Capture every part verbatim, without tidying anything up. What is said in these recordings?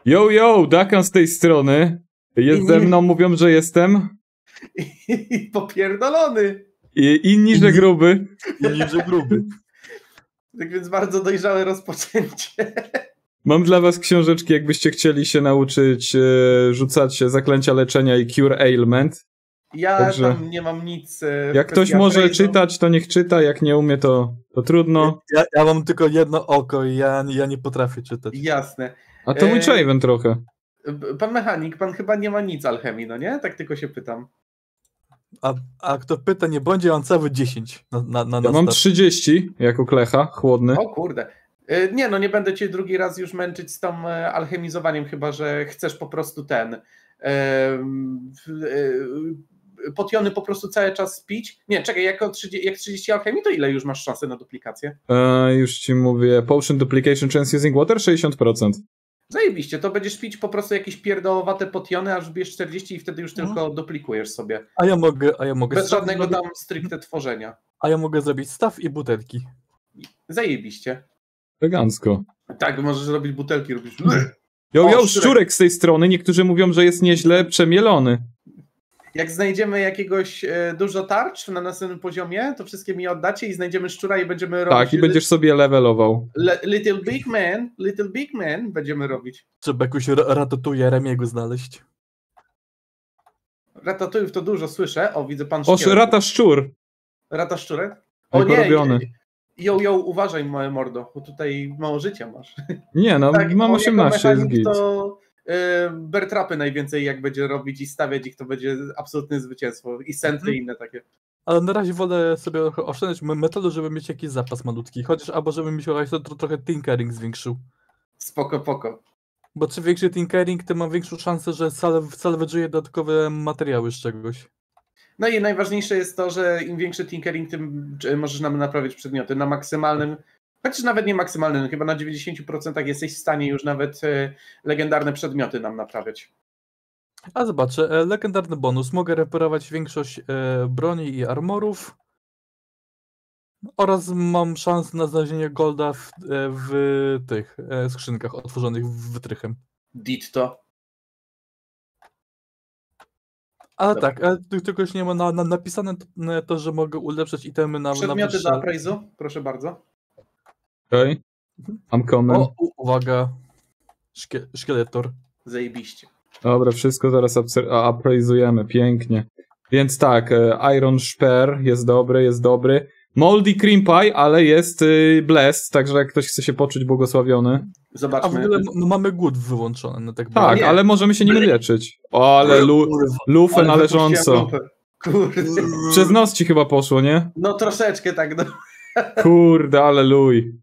Yo, yo, Dakan z tej strony. Jest ze mną, mówią, że jestem. I popierdolony. I inni, że gruby. Inni, że gruby. Tak więc bardzo dojrzałe rozpoczęcie. Mam dla was książeczki, jakbyście chcieli się nauczyć e, rzucać zaklęcia leczenia i cure ailment. Ja Także tam nie mam nic. E, jak ktoś może appraisu. czytać, to niech czyta, jak nie umie, to, to trudno. Ja, ja mam tylko jedno oko i ja, ja nie potrafię czytać. Jasne. A to mój E, Czaven trochę. Pan mechanik, pan chyba nie ma nic alchemii, no nie? Tak tylko się pytam. A, a kto pyta, nie bądź, ja mam cały dziesięć na, na, na Ja mam start. trzydzieści jako klecha, chłodny. O kurde. E, Nie, no nie będę cię drugi raz już męczyć z tą e, alchemizowaniem, chyba że chcesz po prostu ten e, e, potiony po prostu cały czas pić. Nie, czekaj, jako trzydzieści, jak trzydzieści alchemii, to ile już masz szansy na duplikację? E, już ci mówię, potion duplication chance using water sześćdziesiąt procent. Zajebiście, to będziesz pić po prostu jakieś pierdołowate potiony, aż wbierz czterdzieści i wtedy już No. tylko duplikujesz sobie. A ja mogę, a ja mogę Bez staw żadnego zrobić, tam stricte tworzenia. a ja mogę zrobić staw i butelki. Zajebiście. Elegancko. Tak, możesz robić butelki, robisz. Yo, O, yo, szczurek. szczurek z tej strony. Niektórzy mówią, że jest nieźle przemielony. Jak znajdziemy jakiegoś e, dużo tarcz na następnym poziomie, to wszystkie mi oddacie i znajdziemy szczura i będziemy robić. Tak, i będziesz sobie levelował. Le, little Big Man, Little Big Man będziemy robić. Trzeba jakąś ra- ratatouille Remiego znaleźć. Ratatouille to dużo słyszę. O, widzę pan O, szkielet. rata szczur. Rata szczurek? O Jak nie, porobiony. jo, jo, uważaj moje mordo, bo tutaj mało życia masz. Nie, no, Tak, mam o, osiemnaście, jako jest mechanik git. to y, bertrapy najwięcej jak będzie robić i stawiać ich, to będzie absolutne zwycięstwo. I senty i inne takie. Ale na razie wolę sobie trochę oszczędzać me- metalu, żeby mieć jakiś zapas malutki. Chociaż albo żeby mi się tro- tro- trochę tinkering zwiększył. Spoko, poko. Bo czy większy tinkering, tym mam większą szansę, że salwage'uję dodatkowe materiały z czegoś. No i najważniejsze jest to, że im większy tinkering, tym y, możesz nam naprawiać przedmioty. Na maksymalnym, chociaż nawet nie maksymalnym, chyba na dziewięćdziesiąt procent jesteś w stanie już nawet y, legendarne przedmioty nam naprawiać. A zobaczę, e, legendarny bonus. Mogę reparować większość e, broni i armorów. Oraz mam szansę na znalezienie golda w, e, w tych e, skrzynkach otworzonych wytrychem. Ditto. Ale Dobra. tak, e, tu- tylko już nie ma na, na, napisane to, e, to, że mogę ulepszać itemy na, na Przedmioty wyższe... do appraisu, proszę bardzo. Okej. I'm coming. O, u, uwaga. Szkie, szkieletor. Zajebiście. Dobra, wszystko zaraz appraisujemy, pięknie. Więc tak, e, Iron Spear jest dobry, jest dobry. Moldy Cream Pie, ale jest y, blessed, także jak ktoś chce się poczuć błogosławiony. A w Zobaczmy. ogóle m- mamy głód wyłączony. No tak Tak, bardzo. nie. ale możemy się nim leczyć. O, ale lu, lufę Ale należąco. wypuściłem lupę. Kurde. Przez nos ci chyba poszło, nie? No troszeczkę tak. No. Kurde, ale luj.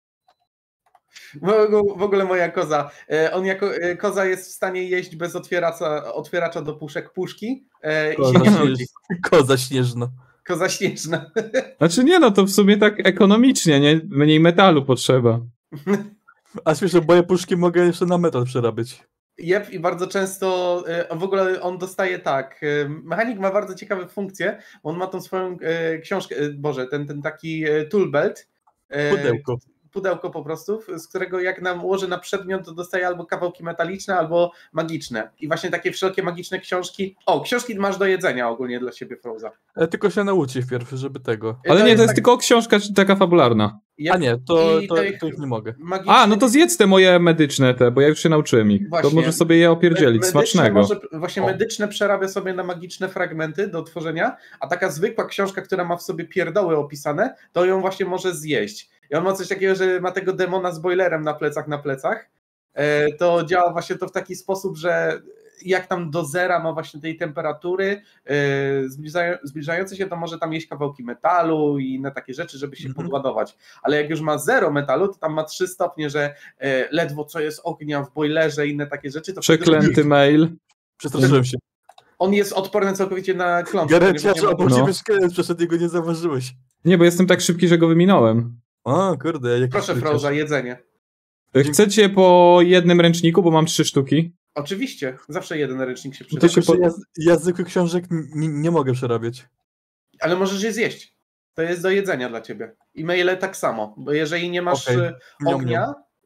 W w ogóle moja koza. E, On jako e, koza jest w stanie jeść bez otwieracza, otwieracza do puszek puszki e, i się Koza, nie nudzi. śnieżna. Koza śnieżna. Koza śnieżna. Znaczy nie, no to w sumie tak ekonomicznie, nie? Mniej metalu potrzeba. A śmieszne, bo ja puszki mogę jeszcze na metal przerabiać. Jep, i bardzo często e, w ogóle on dostaje tak. e, Mechanik ma bardzo ciekawe funkcje. On ma tą swoją e, książkę, e, Boże, ten, ten taki e, toolbelt. e, Pudełko. Pudełko po prostu, z którego jak nam ułoży na przedmiot, to dostaje albo kawałki metaliczne, albo magiczne. I właśnie takie wszelkie magiczne książki. O, książki masz do jedzenia ogólnie dla siebie, Froza. E, tylko się nauczy wpierw, żeby tego. E, Ale nie, to jest tak- tylko książka taka fabularna. Jep, A nie, to, i to, tych to ich nie mogę. magicznych- A, no to zjedz te moje medyczne te, bo ja już się nauczyłem ich. Właśnie. To możesz sobie je opierdzielić, Medyczne smacznego. Może, właśnie O. medyczne przerabia sobie na magiczne fragmenty do tworzenia, a taka zwykła książka, która ma w sobie pierdoły opisane, to ją właśnie może zjeść. I on ma coś takiego, że ma tego demona z boilerem na plecach, na plecach. E, to działa właśnie to w taki sposób, że jak tam do zera ma właśnie tej temperatury e, zbliżają, zbliżające się, to może tam jeść kawałki metalu i inne takie rzeczy, żeby się Mhm. podładować. Ale jak już ma zero metalu, to tam ma trzy stopnie, że e, ledwo co jest ognia w boilerze i inne takie rzeczy. To wtedy- Przeklęty mail. Przestraszyłem się. On jest odporny całkowicie na klątwę. Gareciarz, obok No. ciebie szkielet przeszedł i go nie zauważyłeś. Nie, bo jestem tak szybki, że go wyminąłem. O, kurde, jaki Proszę, szleciarz. Froza, jedzenie. Chcecie po jednym ręczniku, bo mam trzy sztuki? Oczywiście, zawsze jeden ręcznik się To przyda. się Tylko, po- że ja, ja zwykłych książek nie, nie mogę przerabiać. Ale możesz je zjeść. To jest do jedzenia dla ciebie. I maile tak samo, bo jeżeli nie masz Okej. e, ognia,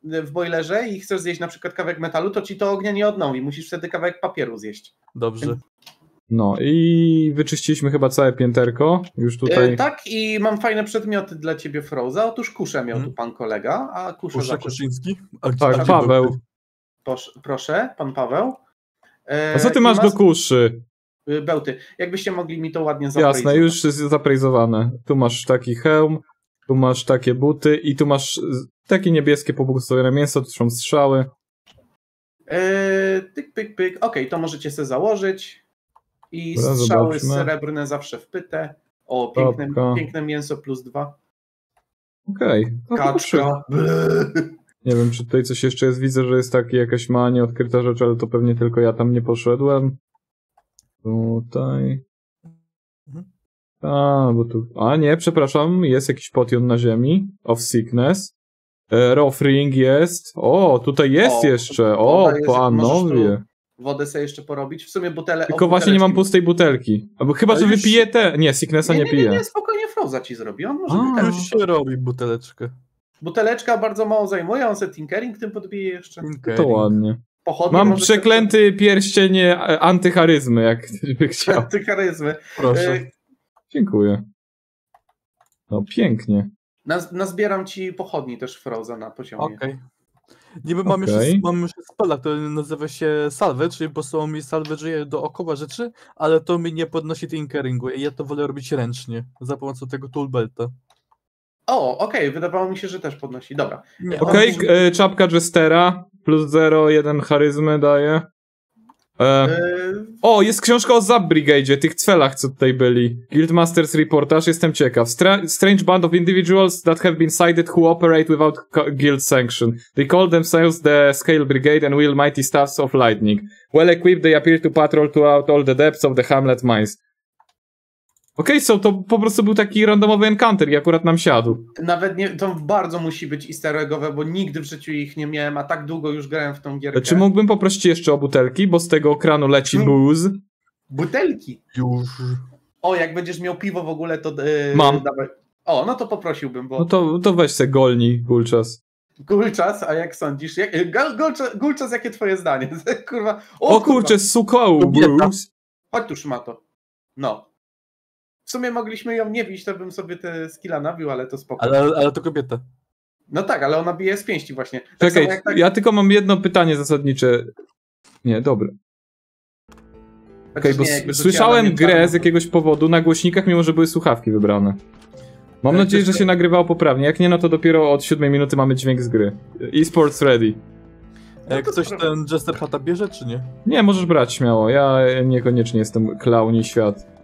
w boilerze i chcesz zjeść na przykład kawałek metalu, to ci to ognia nie odnowi. Musisz wtedy kawałek papieru zjeść. Dobrze. No i wyczyściliśmy chyba całe pięterko. Już tutaj... E, tak, i mam fajne przedmioty dla ciebie, Froza. Otóż kuszę miał Hmm. tu pan kolega, a kuszę Kusze zawsze... Kuszyński? A gdzie Tak, tam Paweł. był? Proszę, proszę, pan Paweł. E, A co ty i masz ma- do kuszy? y, Bełty. Jakbyście mogli mi to ładnie zaprojektować. Jasne, już jest zaprejzowane. Tu masz taki hełm, tu masz takie buty i tu masz z- takie niebieskie pobłogosławione mięso, tu są strzały. E, tyk, pyk, pyk. Okej, to możecie sobie założyć. I Dobra, strzały zobaczmy. srebrne zawsze wpyte. O, piękne, Topka. piękne mięso plus dwa. Okej. No to proszę. Kaczka. Ble. Nie wiem, czy tutaj coś jeszcze jest. Widzę, że jest taki jakaś mała nieodkryta rzecz, ale to pewnie tylko ja tam nie poszedłem. Tutaj. Mhm. A, bo tu... A nie, przepraszam, jest jakiś potion na ziemi. Of sickness. E, Rough ring jest. O, tutaj jest O, jeszcze. O, woda jest, panowie. możesz Wodę sobie jeszcze porobić. W sumie butele... Tylko o, właśnie nie mam buteleczki. pustej butelki. Albo chyba, A że już- wypiję te... Nie, sicknessa Nie, nie, nie, nie, piję. nie, spokojnie Froza ci zrobi. On może A. buteleczkę. Już się robi buteleczkę. Buteleczka bardzo mało zajmuje, on se tinkering tym podbije jeszcze. To ładnie. Pochodnie Mam może przeklęty pierścień e, antycharyzmy, jak ktoś by chciał. Ty charyzmy. Proszę. E, Dziękuję. No pięknie. naz- Nazbieram ci pochodni też Froza na poziomie. Okej. Niby mam, Okej. jeszcze, mam jeszcze spela, który nazywa się salve, czyli posłał mi salve dookoła rzeczy, ale to mi nie podnosi tinkeringu i ja to wolę robić ręcznie, za pomocą tego toolbelta. O, okej, wydawało mi się, że też podnosi. Dobra. Nie, Okej, on- e, czapka Jestera. Plus zero, jeden charyzmy daje. E, E, o, jest książka o Zap Brigade, tych cfelach, co tutaj byli. Guildmaster's Reportage, jestem ciekaw. Stra strange band of individuals that have been cited who operate without co- guild sanction. They call themselves the Scale Brigade and wield mighty staffs of lightning. Well equipped, they appear to patrol throughout all the depths of the hamlet mines. Okej, so to po prostu był taki randomowy encounter i akurat nam siadł. Nawet nie, to bardzo musi być easter eggowe, bo nigdy w życiu ich nie miałem, a tak długo już grałem w tą gierkę. Czy mógłbym poprosić jeszcze o butelki, bo z tego kranu leci Hmm. booze. Butelki. Już. O, jak będziesz miał piwo w ogóle, to... e, Mam. Dawaj. O, no to poprosiłbym, bo... No to, to weź se golni, gulczas. Gulczas, a jak sądzisz? Jak, Gal- Gulczas, Gulczas, jakie twoje zdanie? Kurwa. O, kurwa. kurczę, suko, Kobieta. Bruce. Chodź tu, szmato. No. W sumie mogliśmy ją nie bić, to bym sobie te skilla nabił, ale to spoko. Ale, ale to kobieta. No tak, ale ona bije z pięści właśnie. Tak Czekaj, samo jak tak, ja tylko mam jedno pytanie zasadnicze. Nie, dobra. Okej, chociaż bo nie, s- jakby rzuciła słyszałem na mnie grę czarną, z jakiegoś powodu na głośnikach, mimo że były słuchawki wybrane. Mam Ale nadzieję, to- że się nagrywało poprawnie. Jak nie, no to dopiero od siódmej minuty mamy dźwięk z gry. E-sports ready. No Jak to ktoś sprawdzę. ten Jester Hata bierze, czy nie? Nie, możesz brać śmiało. Ja niekoniecznie jestem klauni świat.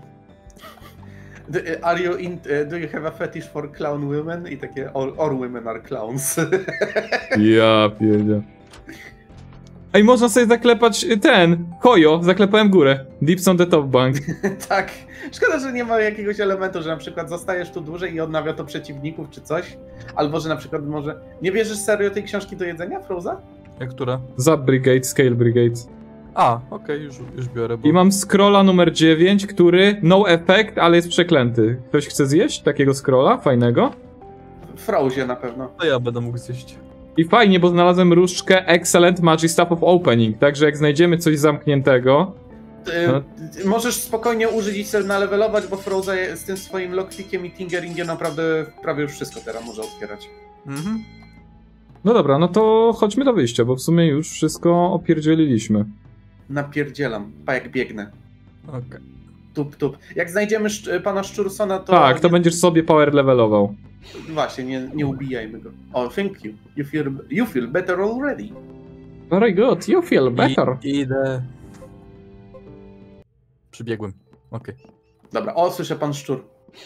Do- Are you in, do you have a fetish for clown women? I takie, all, all women are clowns. Ja pierdzie. Ej, można sobie zaklepać ten, Kojo, zaklepałem górę. Dips on the top bank. Tak. Szkoda, że nie ma jakiegoś elementu, że na przykład zostajesz tu dłużej i odnawia to przeciwników czy coś. Albo, że na przykład może... Nie bierzesz serio tej książki do jedzenia, Froza? Jak która? Zap Brigade, Scale Brigade. A, okej, już, już biorę. Bo... I mam scrolla numer dziewięć, który no effect, ale jest przeklęty. Ktoś chce zjeść takiego scrolla? Fajnego? Frozie na pewno. To ja będę mógł zjeść. I fajnie, bo znalazłem różdżkę Excellent Magic Staff of Opening, także jak znajdziemy coś zamkniętego... Ty, No. ty możesz spokojnie użyć i sobie nalewelować, bo Froza z tym swoim lockpickiem i tingeringiem naprawdę prawie już wszystko teraz może otwierać. Mhm. No dobra, no to chodźmy do wyjścia, bo w sumie już wszystko opierdzieliliśmy. Napierdzielam, pa jak biegnę. Okej. Tup, tup. Jak znajdziemy szcz- pana Szczursona, to... Tak, to nie, będziesz sobie power levelował. Właśnie, nie, nie ubijajmy go. O, thank you. You feel, you feel better already. Very good, you feel better. I, idę. Przybiegłem. Okej. Dobra, o, słyszę pan Szczur.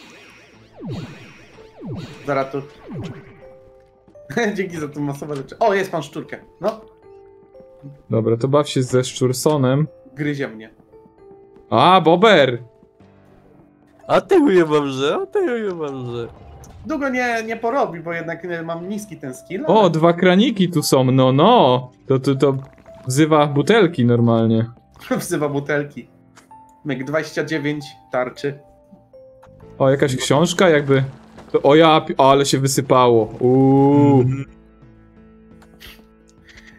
Zaraz tu... Dzięki za tą masową rzecz. O, jest pan Szczurkę. No, Dobra, to baw się ze Szczursonem. gryzie mnie. A, Bober! A ty ujebamże, a ty ujebamże. Długo nie, nie porobi, bo jednak e, mam niski ten skill. O, dwa kraniki tu są, no no! To, to, to wzywa butelki normalnie. Wzywa butelki. Myk dwadzieścia dziewięć tarczy. O, jakaś książka jakby... To, o ja, pi- o, ale się wysypało. Uuu. Mhm.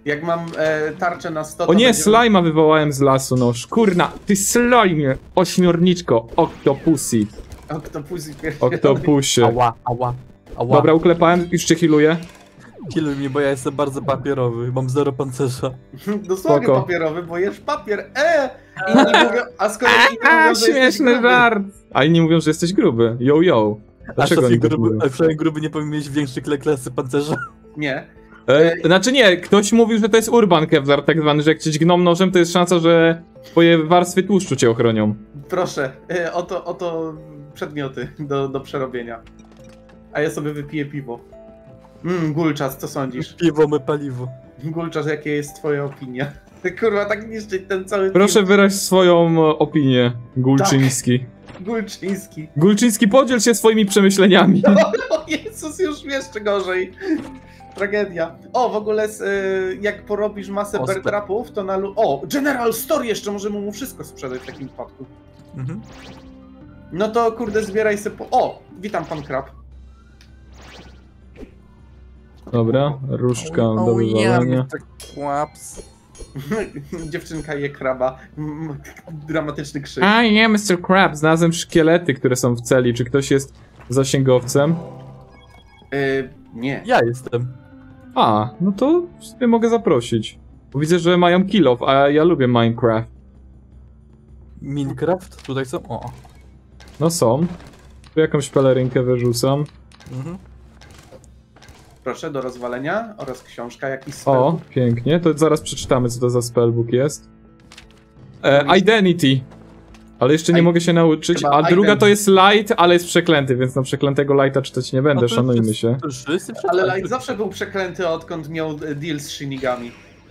Jak mam e, tarczę na sto, O to nie, będziemy- slajma wywołałem z lasu, no kurna, ty slajmie, ośmiorniczko, octopussy, Octopussy pierdzielony. octopusie. Ała, ała, ała. Dobra, uklepałem, już cię healuję. Killuj mnie, bo ja jestem bardzo papierowy, mam zero pancerza. Dosłownie Spoko. papierowy, bo jesz papier, e! Inni mówią, a skoro inni mówią, A, że jesteś śmieszny gruby. żart. A inni mówią, że jesteś gruby, yo yo. A Dlaczego szafie oni tak gruby, mówią? a przynajmniej gruby nie powinien mieć większej kle- klasy pancerza. Nie. E, znaczy nie, ktoś mówił, że to jest Urban Kevlar tak zwany, że jak cię dźgną nożem, to jest szansa, że twoje warstwy tłuszczu cię ochronią. Proszę, e, oto, oto przedmioty do, do przerobienia. A ja sobie wypiję piwo. Mmm, Gulczas, co sądzisz? Piwo, my paliwo. Gulczas, jakie jest twoja opinia? Kurwa, tak niszczyć ten cały Proszę film. wyraź swoją e, opinię, Gulczyński. Gulczyński. Gulczyński, podziel się swoimi przemyśleniami. O Jezus, już jeszcze gorzej. Tragedia. O, w ogóle z, y, jak porobisz masę O, bear trapów, to na... lu- O, General Store jeszcze, możemy mu wszystko sprzedać w takim wypadku. Mhm. No to kurde, zbieraj se po... O, witam pan Krab. Dobra, różdżka do wywalenia. Kłaps. Dziewczynka je kraba. Mm, dramatyczny krzyk. A nie, mister Crab, znalazłem szkielety, które są w celi. Czy ktoś jest zasięgowcem? Y, nie. Ja jestem. A, no to w sumie mogę zaprosić. Bo widzę, że mają kill off, a ja lubię Minecraft. Minecraft? Tutaj są? O. No są. Tu jakąś pelerynkę wyrzucam. Mhm. Proszę, do rozwalenia oraz książka, jakiś O, spell. pięknie. To zaraz przeczytamy, co to za spellbook jest. E, Identity. Ale jeszcze nie I- mogę się nauczyć. chyba A druga ident- to jest Light, ale jest przeklęty, więc na przeklętego Lighta czytać nie będę, No to szanujmy jest- się. To już wszyscy Ale przeczytali. Light zawsze był przeklęty, odkąd miał e, deal z Shinigami.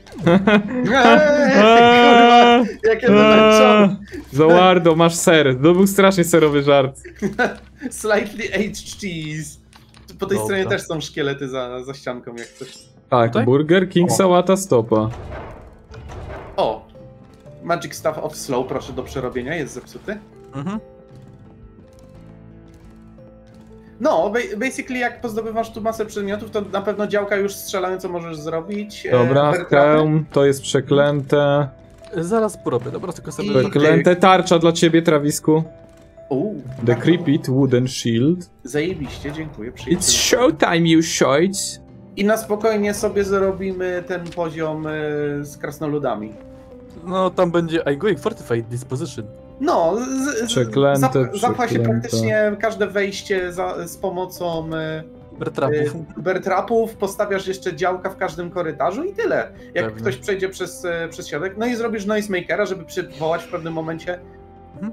Eee, Jakie to eee, Zawardo, masz ser. To był strasznie serowy żart. Slightly aged cheese. Po tej Dobra. stronie też są szkielety za, za ścianką, jak coś. Tak, Tutaj? Burger King, O. sałata, stopa. O! Magic Staff of Slow, proszę do przerobienia, jest zepsuty. Mhm. No, ba- basically jak pozdobywasz tu masę przedmiotów, to na pewno działka już strzelają, co możesz zrobić. E, Dobra, bear trapy. hełm, to jest przeklęte. Zaraz porobię, dobra, tylko sobie... I- Przeklęte tarcza dla ciebie, Trawisku. Uuu, The tak, Creepit Wooden Shield. zajebiście, dziękuję, It's przyjemnie. showtime, you shorts. I na spokojnie sobie zrobimy ten poziom e, z krasnoludami. No, tam będzie I going fortified disposition. No, z, z, Przeklęte, zap, zapcha się przeklęte. praktycznie każde wejście za, z pomocą e, Bertrapów. e, bear trapów, postawiasz jeszcze działka w każdym korytarzu i tyle. Jak Pewnie. ktoś przejdzie przez, e, przez środek, no i zrobisz noisemakera, żeby przywołać w pewnym momencie. Mhm.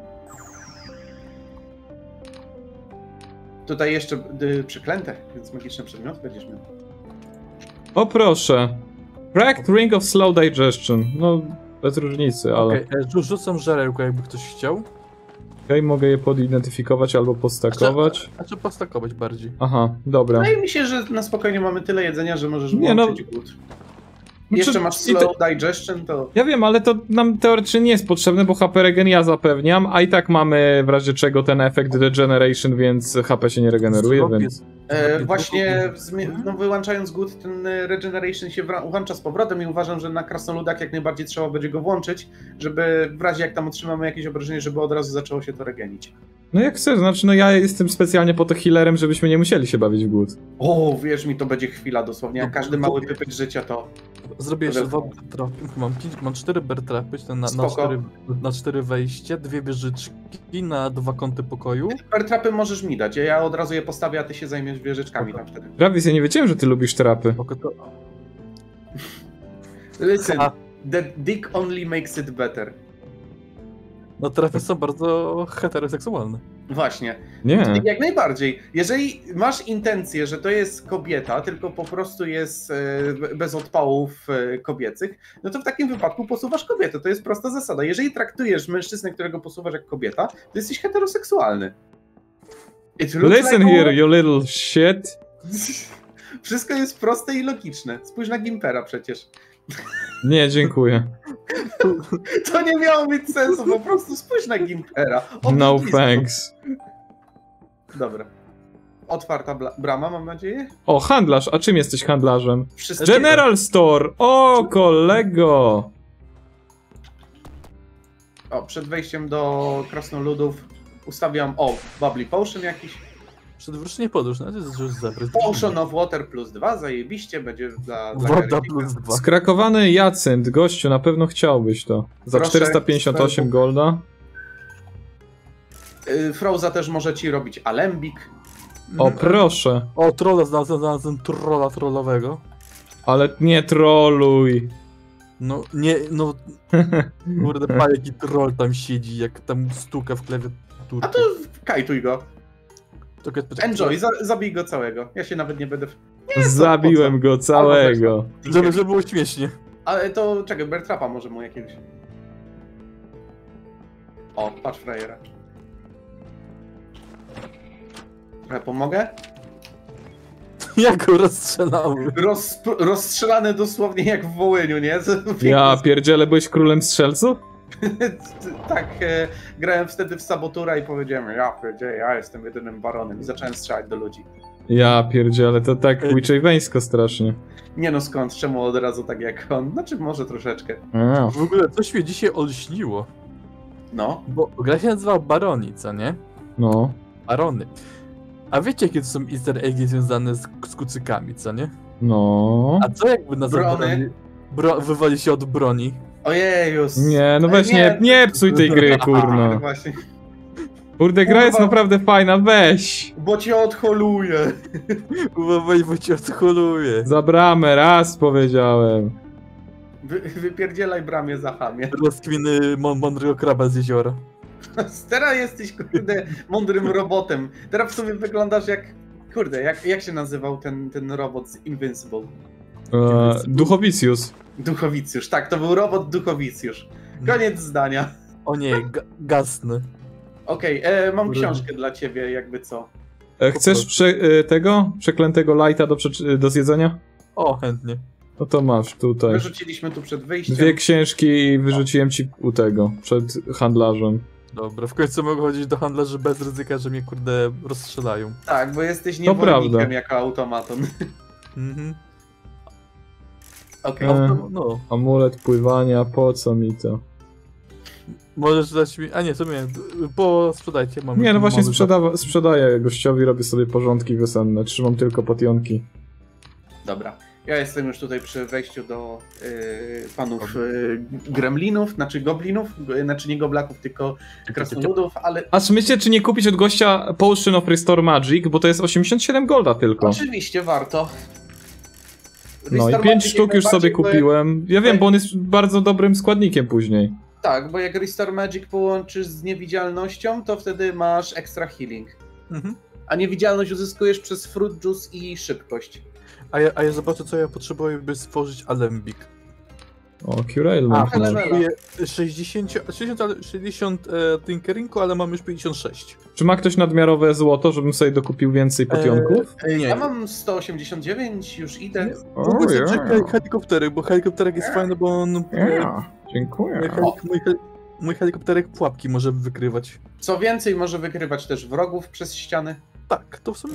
Tutaj jeszcze y, przeklęte, więc magiczny przedmiot będziesz miał. O proszę. Cracked Ring of Slow Digestion. No, bez różnicy, ale... Okej, okay, rzu- rzucam żarełko, jakby ktoś chciał. Okej, mogę je podidentyfikować albo postakować. Znaczy postakować bardziej. Aha, dobra. Wydaje mi się, że na spokojnie mamy tyle jedzenia, że możesz Nie, no- włączyć głód. Znaczy, Jeszcze masz i to- slow digestion, to... Ja wiem, ale to nam teoretycznie nie jest potrzebne, bo H P regen ja zapewniam, a i tak mamy w razie czego ten efekt Degeneration, więc H P się nie regeneruje, Zdrowie więc... jest- E, zdrowie właśnie jest- zmie- no, wyłączając głód, ten e, regeneration się wra- włącza z powrotem i uważam, że na krasnoludach jak najbardziej trzeba będzie go włączyć, żeby w razie jak tam otrzymamy jakieś obrażenie, żeby od razu zaczęło się to regenić. No jak chcesz, znaczy no ja jestem specjalnie po to healerem, żebyśmy nie musieli się bawić w głód. O, wierz mi, to będzie chwila dosłownie, jak każdy mały pypek życia to... Zrobię jeszcze dwa Dobra. bertrapy. Mam, pięć, mam cztery bertrapy, na, na, Spoko. cztery, na cztery wejście, dwie wieżyczki na dwa kąty pokoju. Per trapy możesz mi dać, ja od razu je postawię, a ty się zajmiesz wieżyczkami tam wtedy. Travis, ja nie wiedziałem, że ty lubisz trapy. Spoko, to... Listen, A, the dick only makes it better. no trafy są bardzo heteroseksualne. Właśnie. Nie. Jak najbardziej. Jeżeli masz intencję, że to jest kobieta, tylko po prostu jest e, bez odpałów e, kobiecych, no to w takim wypadku posuwasz kobietę. To jest prosta zasada. Jeżeli traktujesz mężczyznę, którego posuwasz jak kobieta, to jesteś heteroseksualny. It looks Listen like a- here, you little shit. Wszystko jest proste i logiczne. Spójrz na Gimpera przecież. Nie, dziękuję. To nie miało mieć sensu, po prostu spójrz na Gimpera. O, No blisko. thanks. Dobra. otwarta brama, mam nadzieję. O, handlarz, a czym jesteś handlarzem? Wszystkie... General Store! O, kolego! O, przed wejściem do krasnoludów ustawiam, o, bubbly potion jakiś. Przedwrócenie podróż, no to jest już zabrać. Potion of water plus dwa, zajebiście, będzie dla, dla Woda Karynika. plus dwa. Skrakowany jacynt, gościu, na pewno chciałbyś to. Za Proszę, czterysta pięćdziesiąt osiem golda. Y, Froza też może ci robić alembik. O, Mhm. proszę. O, trolla znalazłem, znalazłem trolla trollowego. Ale nie troluj. No, nie, no... Kurde, pa, jaki troll tam siedzi, jak tam stuka w klawiaturę. A to kajtuj go. Czekaj, poczekaj, Enjoy, za, zabij go całego. Ja się nawet nie będę... Nie, co, Zabiłem go całego. Żeby, żeby było śmiesznie. Ale to, czekaj, Bertrapa może mu jakiegoś... O, patrz frajera. Trochę pomogę? Jak go rozstrzelały. Roz, rozstrzelany dosłownie jak w Wołyniu, nie? Ja pierdzielę, byłeś królem strzelców? Tak, e, grałem wtedy w Sabotura i powiedziałem, ja pierdzielę, ja jestem jedynym baronem i zacząłem strzelać do ludzi. Ja pierdzielę, to tak witchejweńsko strasznie. Nie no skąd, czemu od razu tak jak on? Znaczy może troszeczkę. A. W ogóle coś mnie dzisiaj olśniło. No. Bo gra się nazywa Baroni, co nie? No. Barony. A wiecie, jakie to są easter eggi związane z, z kucykami, co nie? No. A co jakby nazwa Brony? broni bro, wywali się od broni? Ojejus. Nie, no weź Nie. nie, nie psuj tej gry, No kurno. właśnie. Kurde, gra jest Kurwa. naprawdę fajna, weź. Bo cię odholuję. Uważaj, bo cię odholuje. Za bramę, raz powiedziałem. Wy, wypierdzielaj bramie za chamie. Rozkwiny mą- mądrego kraba z jeziora. Teraz jesteś, kurde, mądrym robotem. Teraz w sumie wyglądasz jak... Kurde, jak, jak się nazywał ten, ten robot z Invincible? E, Duchowicjus. Duchowicjusz. Tak, to był robot Duchowicjusz. Koniec zdania. O nie, ga gasny. Okej, e, mam Kurde. książkę dla ciebie, jakby co. E, chcesz prze, e, tego? Przeklętego lighta do, przeczy- do zjedzenia? O, chętnie. No to masz tutaj. Wyrzuciliśmy tu przed wyjściem. Dwie księżki i wyrzuciłem ci u tego, przed handlarzem. Dobra, w końcu mogę chodzić do handlarzy bez ryzyka, że mnie kurde rozstrzelają. Tak, bo jesteś To niewolnikiem prawda. jako automaton. Mhm. Okej. E. No, no. Amulet pływania, po co mi to? Możesz dać mi... A nie, to mnie... Po sprzedajcie, mam... Nie, no właśnie mamy sprzedawa- sprzedaję gościowi, robię sobie porządki wiosenne, trzymam tylko potionki. Dobra. Ja jestem już tutaj przy wejściu do y, panów y, gremlinów, znaczy goblinów, y, znaczy nie goblaków, tylko krasnoludów, ale A myślcie, czy nie kupić od gościa Potion of Restore Magic, bo to jest osiemdziesiąt siedem golda tylko. oczywiście warto. No i Restore pięć Magic sztuk jak już sobie najbardziej, bo jak- kupiłem. Ja wiem, bo on jest bardzo dobrym składnikiem później. Tak, bo jak Restore Magic połączysz z niewidzialnością, to wtedy masz extra healing. Mhm. A niewidzialność uzyskujesz przez fruit juice i szybkość. A ja, a ja zobaczę, co ja potrzebuję, by stworzyć alembik. O, Curailment. A, masz. ale- Potrzebuję sześćdziesiąt, sześćdziesiąt, ale- sześćdziesiąt e, tinkeringu, ale mam już pięćdziesiąt sześć. Czy ma ktoś nadmiarowe złoto, żebym sobie dokupił więcej potionków? E, nie. Ja mam sto osiemdziesiąt dziewięć, już idę. W ogóle O, sobie ja. czekaj helikopterek, bo helikopterek jest fajny, bo on... e, Ja, dziękuję. Mój, helik, mój, hel, mój helikopterek pułapki może wykrywać. Co więcej, może wykrywać też wrogów przez ściany. Tak, to w sumie...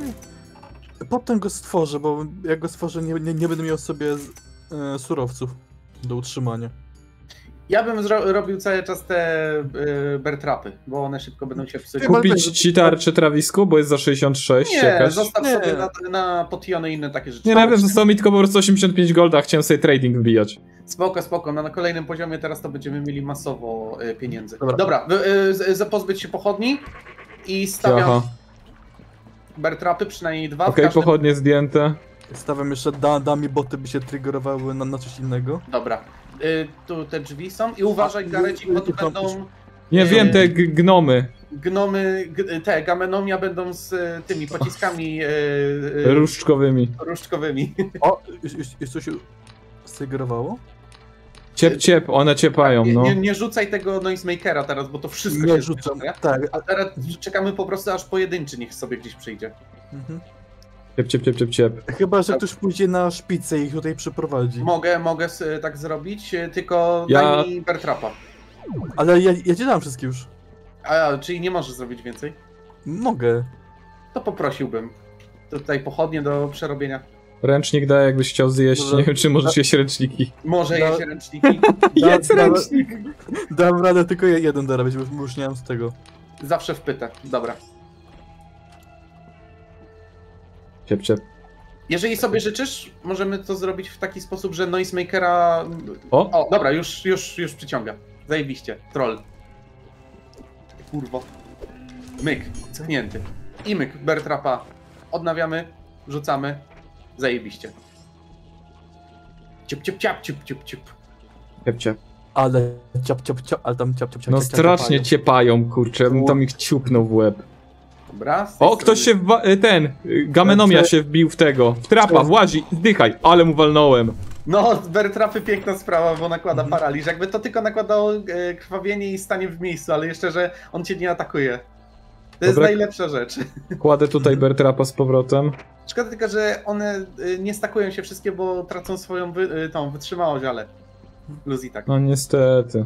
Potem go stworzę, bo jak go stworzę, nie, nie, nie będę miał sobie z, e, surowców do utrzymania. Ja bym zro- robił cały czas te y, bertrapy, bo one szybko będą się psuć. Chyba- Kupić ci tarczę trawisku, bo jest za sześćdziesiąt sześć Nie, jakaś. zostaw Nie. sobie na, na potiony i inne takie rzeczy. Nie, nawet zostało mi tylko po prostu osiemdziesiąt pięć golda, chciałem sobie trading wbijać. Spoko, spoko. No, na kolejnym poziomie teraz to będziemy mieli masowo y, pieniędzy. Dobra. Dobra, wy- y, z- z- pozbyć się pochodni i stawiam Aha, bertrapy, przynajmniej dwa. w okej, każdym... pochodnie zdjęte. Stawiam jeszcze da, dami boty, by się triggerowały na, na coś innego. Dobra. Y, tu te drzwi są i uważaj, A, Garecik, bo tu y, y, będą Nie Yy. wiem, te g- gnomy, gnomy, g- te gamenomia będą z y, tymi pociskami y, y, różdżkowymi. różdżkowymi. O, już, już, już coś striggerowało? Ciep, ciep, one ciepają, Nie, no. nie, nie rzucaj tego noisemakera teraz, bo to wszystko Nie się rzucam, zbierze, nie? tak. A teraz czekamy po prostu, aż pojedynczy niech sobie gdzieś przyjdzie. Mhm. Ciep, ciep, ciep, ciep, ciep. Chyba, że ktoś pójdzie na szpicę i ich tutaj przyprowadzi. Mogę, mogę s- tak zrobić, y, tylko Ja- daj mi bertrapa. Ale ja, ja ci dam wszystkie już. A, czyli nie możesz zrobić więcej? Mogę. To poprosiłbym. Tutaj pochodnie do przerobienia. Ręcznik daje, jakbyś chciał zjeść. Dobra. Nie wiem, czy możesz jeść ręczniki. Może Da- jeść ręczniki. Jedz da- ręcznik! Dam radę tylko jeden dorobić, bo już nie mam z tego. Zawsze wpytę. Dobra. Ciep, ciep. Jeżeli sobie życzysz, możemy to zrobić w taki sposób, że Noisemakera... O! O, dobra, już, już, już przyciąga. Zajebiście. Troll. Kurwo. Myk. Cknięty. I myk. Bertrapa. Odnawiamy. Rzucamy. Zajebiście. Ciup, ciup, ciap, ciup, ciup, ciup. Ciep, ciep. Ale ciap, ciap, ciap, ale tam ciap, ciap, ciap. No ciap, ciap, strasznie ciapają. ciepają, kurczę. Ja bym tam ich ciupnął w łeb. Dobra. z tej O, ktoś się strony- w y, ten, y, Gamenomia się wbił w tego. W trapa, włazi, zdychaj, ale mu walnąłem. No, Bertrapy piękna sprawa, bo nakłada paraliż. Jakby to tylko nakładało e, krwawienie i stanie w miejscu, ale jeszcze, że on cię nie atakuje. To jest Dobra. najlepsza rzecz. Kładę tutaj Bertrapa z powrotem. Szkoda tylko, że one e, nie stakują się wszystkie, bo tracą swoją wy, e, tą wytrzymałość, ale luz i tak. No niestety.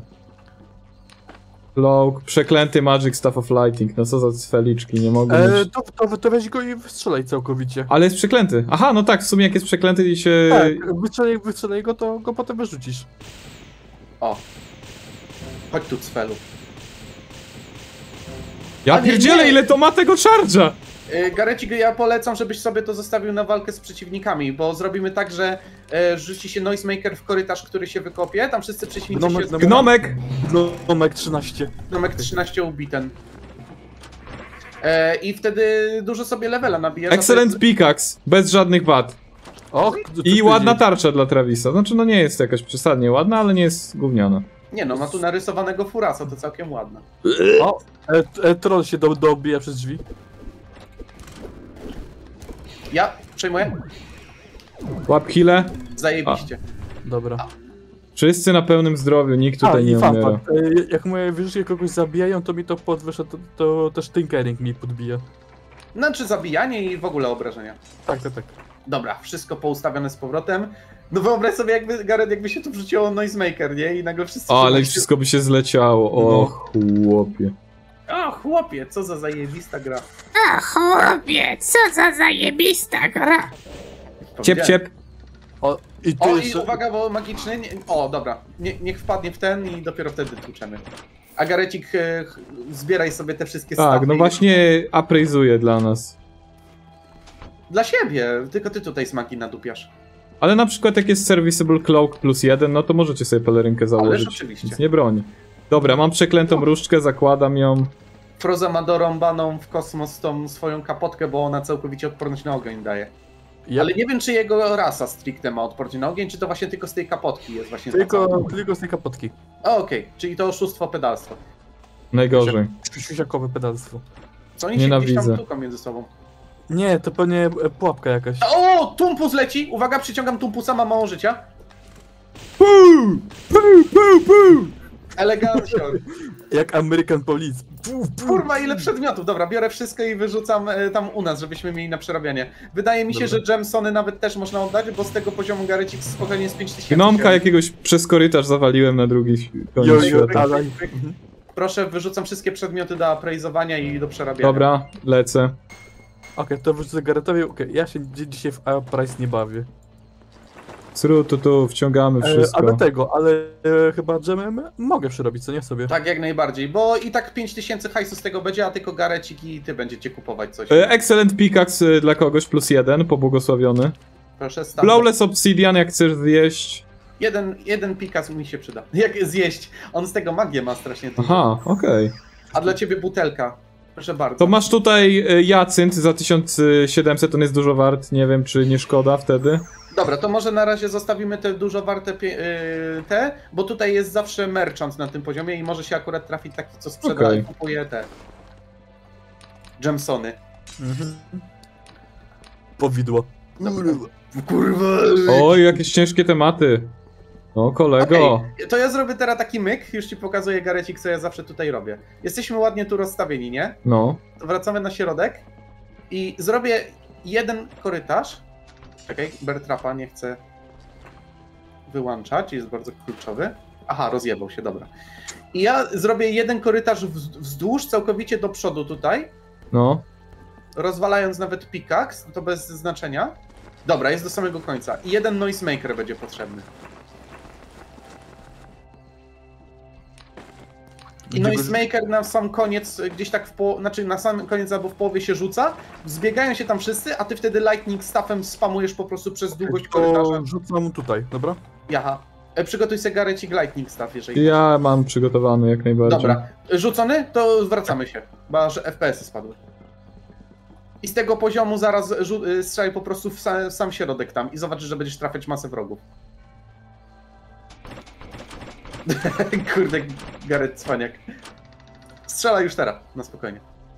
Cloak, przeklęty Magic Staff of Lighting. No co za cfeliczki, nie mogą E, mieć... to, to, to weź go i wystrzelaj całkowicie. Ale jest przeklęty. Aha, no tak, w sumie jak jest przeklęty i się... Tak, wystrzelaj, wystrzelaj go, to go potem wyrzucisz. O. Chodź tu, Cfelu. Ja A nie, pierdzielę, nie. ile to ma tego charge'a! E, Garecik, ja polecam, żebyś sobie to zostawił na walkę z przeciwnikami, bo zrobimy tak, że e, rzuci się Noisemaker w korytarz, który się wykopie, tam wszyscy przeciwnicy Gnomek, się... gnomek. Gnomek! Gnomek trzynaście. Gnomek trzynaście ubiten. E, I wtedy dużo sobie levela nabijasz. a to Excellent jest- pickaxe, bez żadnych wad. Och, I ładna tarcza dla Travisa. Znaczy, no nie jest jakaś przesadnie ładna, ale nie jest gówniana. Nie no, ma tu narysowanego furasa, to całkiem ładne. O, e, e, troll się do, dobija przez drzwi. Ja przejmuję. Łap healę. Zajebiście. Dobra. Wszyscy na pełnym zdrowiu, nikt A, tutaj i nie fun umiera. fact, e, jak moje wyrzutki kogoś zabijają, to mi to podwyższa, to, to też Tinkering mi podbija. Znaczy zabijanie i w ogóle obrażenia. Tak, tak, tak. Dobra, wszystko poustawione z powrotem. No wyobraź sobie, jakby, Gareth, jakby się tu wrzuciło Noisemaker, nie? I nagle wszyscy... O, ale się- wszystko by się zleciało. O, No. chłopie. O, chłopie, co za zajebista gra. A chłopie, co za zajebista gra. Ciep, ciep. O, i tu O, jeszcze... i uwaga, bo magiczny... Nie, o, dobra. Nie, niech wpadnie w ten i dopiero wtedy tłuczemy. A Garecik, e, ch- zbieraj sobie te wszystkie Tak, stafy no i- właśnie appraisuje dla nas. Dla siebie, tylko ty tutaj smaki nadupiasz. Ale na przykład jak jest Serviceable Cloak plus jeden, no to możecie sobie pelerynkę założyć. oczywiście. Nic nie broni. Dobra, mam przeklętą różdżkę, zakładam ją. Froza ma dorąbaną w kosmos tą swoją kapotkę, bo ona całkowicie odporność na ogień daje. Ja, Ale nie wiem, czy jego rasa stricte ma odporność na ogień, czy to właśnie tylko z tej kapotki jest właśnie tylko, ta tylko z tej kapotki. cała- O, okej, czyli to oszustwo, pedalstwo. Najgorzej. Siusiakowe pedalstwo. Co oni się gdzieś Nienawidzę. tam tuką między sobą. Nie, to pewnie e, pułapka jakaś. O, Tumpus leci! Uwaga, przyciągam Tumpusa, ma mało życia. Puu! Puu, puu, puu! Elegancko. Jak American Police. Puf, puf. Kurwa, ile przedmiotów. Dobra, biorę wszystko i wyrzucam e, tam u nas, żebyśmy mieli na przerabianie. Wydaje mi się, Dobra. że gemsony nawet też można oddać, bo z tego poziomu Garecik spokojnie jest pięć tysięcy. Gnomka jakiegoś przez korytarz zawaliłem na drugi koniec Jo, jo, świata. dalej. Proszę, wyrzucam wszystkie przedmioty do apraizowania i do przerabiania. Dobra, lecę. Okej, to wyrzucę Garetowi. Okej, ja się dzi- dzisiaj w A Price nie bawię. Sru, tu, tu, wciągamy E, wszystko. ale tego, ale e, chyba dżemem mogę przerobić, co nie sobie. Tak, jak najbardziej, bo i tak pięć tysięcy hajsu z tego będzie, a tylko Garecik i ty będziecie kupować coś. E, Excellent pickaxe y, dla kogoś plus jeden, pobłogosławiony. Proszę, stawę. Flawless Obsidian, jak chcesz zjeść. Jeden, jeden pikas mi się przyda. Jak zjeść? On z tego magię ma strasznie dużo. Aha, okej. A dla ciebie butelka. Proszę bardzo. To masz tutaj y, jacynt za tysiąc siedemset, on jest dużo wart, nie wiem czy nie szkoda wtedy. Dobra, to może na razie zostawimy te dużo warte pie- yy, te, bo tutaj jest zawsze merchant na tym poziomie i może się akurat trafić taki, co sprzeda Okej. i kupuje te gemsony. Mhm. Powidło. Kurwa! Oj, jakieś ciężkie tematy. No kolego. Okej, to ja zrobię teraz taki myk, już ci pokazuję Garecik, co ja zawsze tutaj robię. Jesteśmy ładnie tu rozstawieni, nie? No. To wracamy na środek i zrobię jeden korytarz. Czekaj, Bertrapa nie chcę wyłączać, jest bardzo kluczowy. Aha, rozjebał się, dobra. I ja zrobię jeden korytarz wz- wzdłuż, całkowicie do przodu tutaj. No. rozwalając nawet pickaxe, to bez znaczenia. Dobra, jest do samego końca. I jeden noisemaker będzie potrzebny. I noisemaker na sam koniec, gdzieś tak w połowie, znaczy na sam koniec albo w połowie się rzuca, zbiegają się tam wszyscy, a ty wtedy lightning staffem spamujesz po prostu przez długość korytarza. To rzucam tutaj, dobra? Jaha. E, przygotuj sobie Garecik lightning staff, jeżeli Ja mam przygotowany jak najbardziej. Dobra, rzucony? To zwracamy się, chyba że F P S-y spadły. I z tego poziomu zaraz strzelaj po prostu w sam, w sam środek tam i zobaczysz, że będziesz trafiać masę wrogów. Kurde, Gareth cwaniak. Strzelaj już teraz, na spokojnie.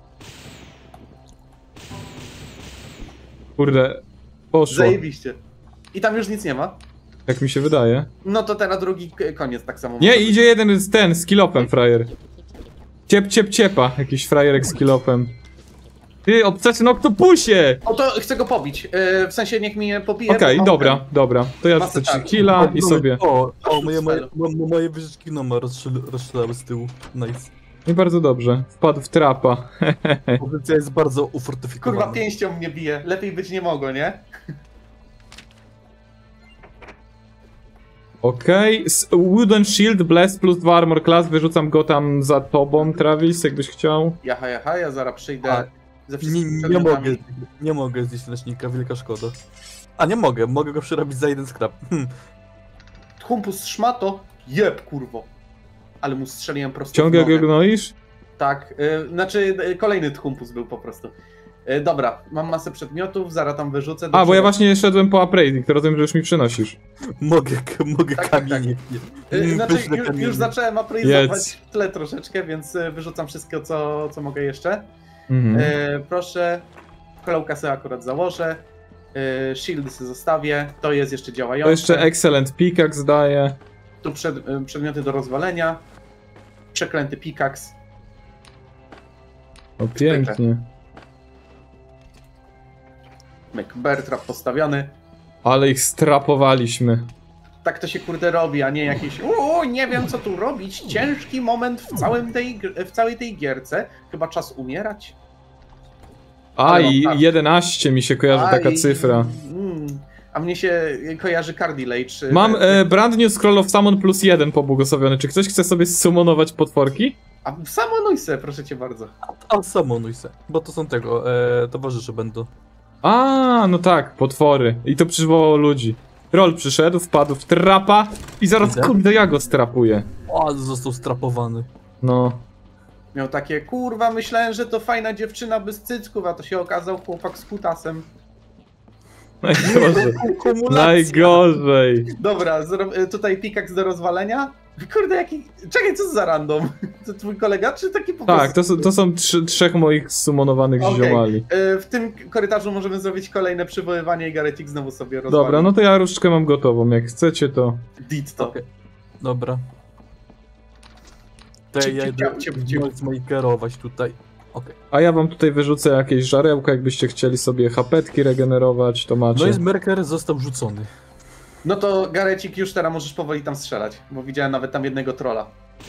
Kurde, poszło. Zajebiście. I tam już nic nie ma. Jak mi się wydaje. No to teraz drugi koniec tak samo. Nie, idzie jeden z ten, z kilopem frajer. Ciep, ciep, ciepa. Jakiś frajerek z kilopem. Ty, obcasy na oktopusie! O to chcę go pobić. Yy, w sensie niech mnie pobije. Okej, okay, bo- dobra, dobra. To ja Masę rzucę ci tarczy. killa i sobie. O, o moje, moje, stylu. mo- moje wyżyczki no ma rozstrzelały z tyłu. Nice. I bardzo dobrze. Wpadł w trapa. Pozycja jest bardzo ufortyfikowana. Kurwa, pięścią mnie bije. Lepiej być nie mogło, nie? Okej, okay. Wooden Shield, Blast plus dwa Armor Class. Wyrzucam go tam za tobą, Travis, jakbyś chciał. Jaha, jaha, ja zaraz przyjdę A, ze Nie, wszystkimi nie przedmiotami. mogę, nie mogę zjeść lecznika, wielka szkoda. A nie mogę, mogę go przerobić za jeden skrap. Hm. Humpus szmato, jeb kurwo. Ale mu strzeliłem prosto Ciągle w nogę. go gnoisz? Tak, y, znaczy y, kolejny tchumpus był po prostu. Y, dobra, mam masę przedmiotów, zaraz tam wyrzucę. do A, bo ja przodu. właśnie szedłem po appraising, to rozumiem, że już mi przynosisz. Mogę, k- mogę Tak, tak, kamienie. Y, znaczy Pyszne już, kamienie. już zacząłem apraizować Jedz. w tle troszeczkę, więc y, wyrzucam wszystko, co, co mogę jeszcze. Mhm. Y, proszę, kołka sobie akurat założę. Y, shield sobie zostawię, to jest jeszcze działające. To jeszcze excellent pickaxe daje. Tu przed, y, przedmioty do rozwalenia. Przeklęty pickaxe. O, pięknie. Myk, bear trap postawiony. Ale ich strapowaliśmy. Tak to się kurde robi, a nie jakieś uuu, nie wiem co tu robić, ciężki moment w, całym tej, gr- w całej tej gierce. Chyba czas umierać. A, Ale mam i tak. jedenaście mi się kojarzy taka Aj, cyfra. Mm, a mnie się kojarzy Cardilage. Mam e, Brand New Scroll of Summon plus jeden pobłogosławiony. Czy ktoś chce sobie summonować potworki? A samonuj se, proszę cię bardzo. A samonuj se, bo to są tego, e, towarzysze będą. A, no tak, potwory. I to przywołało ludzi. Troll przyszedł, wpadł w trapa i zaraz, Idę. kurde, ja go strapuję. O, ale został strapowany. No. Miał takie, kurwa, myślałem, że to fajna dziewczyna bez cycków, a to się okazał chłopak z kutasem. Najgorzej. Kumulacja. Najgorzej. Dobra, zro- y, tutaj pickaxe do rozwalenia. Kurde, jaki... Czekaj, co za random? To twój kolega, czy taki po Tak, prostu... to, są- to są trzy, trzech moich summonowanych Okej. ziomali. Y, W tym korytarzu możemy zrobić kolejne przywoływanie i Garecik znowu sobie rozwali. Dobra, no to ja różdżkę mam gotową. Jak chcecie, to... Dit to. Okej. Dobra. To Ciep, ja ciep, idę ciep, ciep, ciep. zmakerować tutaj. Okej. A ja wam tutaj wyrzucę jakieś żarełka, jakbyście chcieli sobie hapetki regenerować, to macie. No i Merker został rzucony. No to Garecik, już teraz możesz powoli tam strzelać, bo widziałem nawet tam jednego trolla.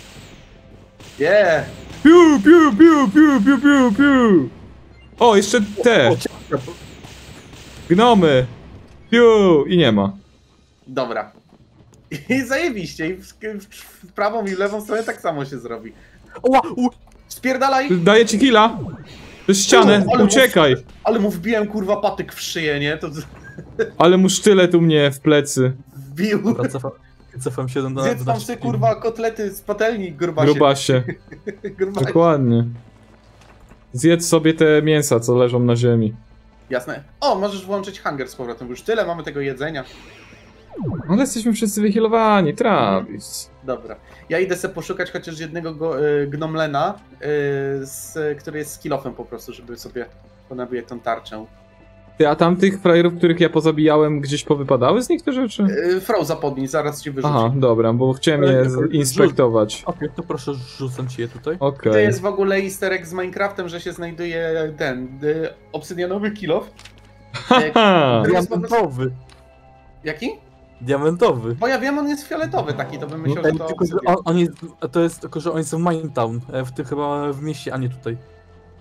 Yeah! Piu, piu, piu, piu, piu, piu, piu. O, jeszcze te, O, ciekawe. gnomy. Piu, i nie ma. Dobra. I zajebiście, i w, w, w prawą i w lewą stronę tak samo się zrobi. Oła, u, Spierdalaj! Daję ci killa. Przez ścianę, O, ale mu- uciekaj. Ale mu wbiłem kurwa patyk w szyję, nie? To Ale mu sztylet u mnie w plecy. wbił. Dobra, cofam, cofam się na... Zjedz na- tam sobie kurwa kotlety z patelni, grubasie. Grubasie. Grubasie. Dokładnie. Zjedz sobie te mięsa, co leżą na ziemi. Jasne. O, możesz włączyć hunger z powrotem, bo już tyle mamy tego jedzenia. Ale jesteśmy wszyscy wyhealowani, Travis. Dobra. Ja idę sobie poszukać chociaż jednego go, y, gnomlena, y, z, który jest skillofem po prostu, żeby sobie ponabiję tą tarczę. Ty, a tamtych frajerów, których ja pozabijałem, gdzieś powypadały z nich te rzeczy? Y, Froza podnieś, zaraz ci wyrzuci. Aha, dobra, bo chciałem je z- inspektować. Okej, to proszę rzucam ci je tutaj. Okej. To jest w ogóle easter egg z Minecraftem, że się znajduje ten y, obsydianowy kilof. Haha! To jest po prostu- Diamentowy. Jaki? Diamentowy. Bo ja wiem, on jest fioletowy taki, to bym myślał, No, że to tylko, że obsydian. on, on jest, to jest tylko, że oni są w Minetown, e, w tym chyba w mieście, a nie tutaj.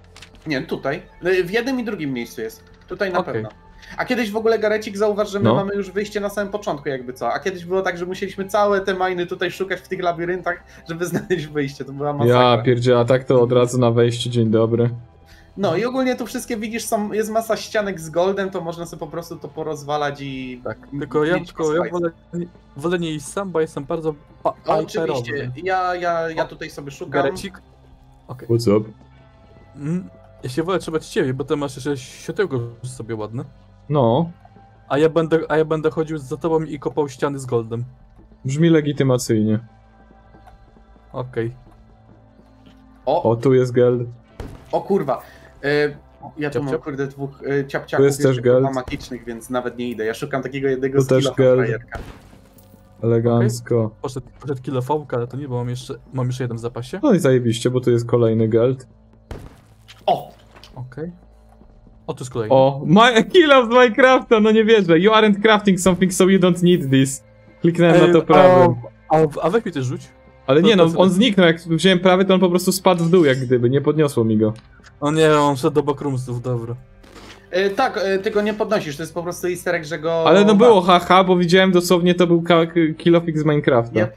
Nie, tutaj. W jednym i drugim miejscu jest. Tutaj na Okej. pewno. A kiedyś w ogóle, Garecik, zauważ, że my No. mamy już wyjście na samym początku jakby co. A kiedyś było tak, że musieliśmy całe te miny tutaj szukać w tych labiryntach, żeby znaleźć wyjście. To była masakra. Ja pierdzielę, a tak to od razu na wejściu, dzień dobry. No i ogólnie tu wszystkie widzisz, są, jest masa ścianek z goldem, to można sobie po prostu to porozwalać i... Tak, tylko ja, mieć tylko ja hajsu. wolę, wolę nie iść sam, bo jestem bardzo pa- O, oczywiście, hyperowy. ja, ja, ja tutaj sobie szukam. Garecik? Okej. What's up? Mm, ja się wolę trzymać ciebie, bo ty masz jeszcze światełko sobie ładne. No, A ja będę, a ja będę chodził za tobą i kopał ściany z goldem. brzmi legitymacyjnie. Okej. O, O, tu jest geld. o kurwa. Y, ja tu Ciap, mam ciap. kurde dwóch y, ciapciaków Tu jest też jeszcze, kurwa, geld. magicznych, więc nawet nie idę. Ja szukam takiego jednego Tu też skilla geld. frajerka. Elegancko. Poszedł, poszedł kilo fałka, ale to nie, bo mam jeszcze, mam jeszcze jeden w zapasie. No i zajebiście, bo tu jest kolejny geld. O! Okej. O, tu jest kolejny. O, my, kill of z Minecrafta, no nie wierzę. You aren't crafting something, so you don't need this. Kliknąłem na to prawym. A, a, a weź mi też rzuć. Ale to- nie to no, sobie- on zniknął, jak wziąłem prawy, to on po prostu spadł w dół jak gdyby, nie podniosło mi go. O nie, on szedł do backroomsów, dobra. Y, tak, y, ty go nie podnosisz, to jest po prostu easter egg, że go... Ale no było haha, bo widziałem dosłownie, to był ka- kill of z Minecrafta. Yep.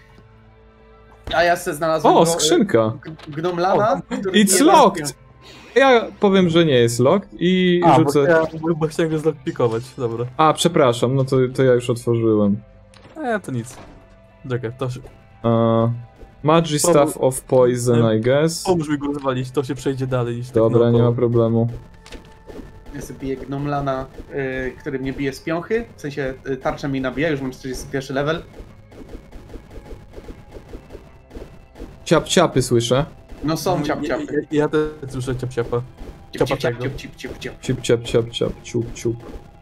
A ja se znalazłem O, go, y, skrzynka. g- Gnomlana. który It's nie locked! Ja powiem, że nie jest locked i A, bo, rzucę... ja, bo, bo chciałem go zlockpikować, dobra. A, przepraszam, no to, to ja już otworzyłem. E, to nic. Czekaj, to się, Uh, Magi Staff of Poison, I guess. pomóż mi go zwalić, to się przejdzie dalej niż tak Dobra, nie ma naokoło. problemu. Ja sobie biję Gnomlana, y, który mnie bije z piąchy. W sensie y, tarczę mi nabija, już mam czterdziesty pierwszy level. Ciap ciapy słyszę. No są Ja, ciap-ciapy. ja, ja też słyszę ciap-ciapa. Ciap, ciap, ciap, ciapatego. ciap, ciap, ciap, ciap. Ciap ciap ciap ciap, ciup ciup.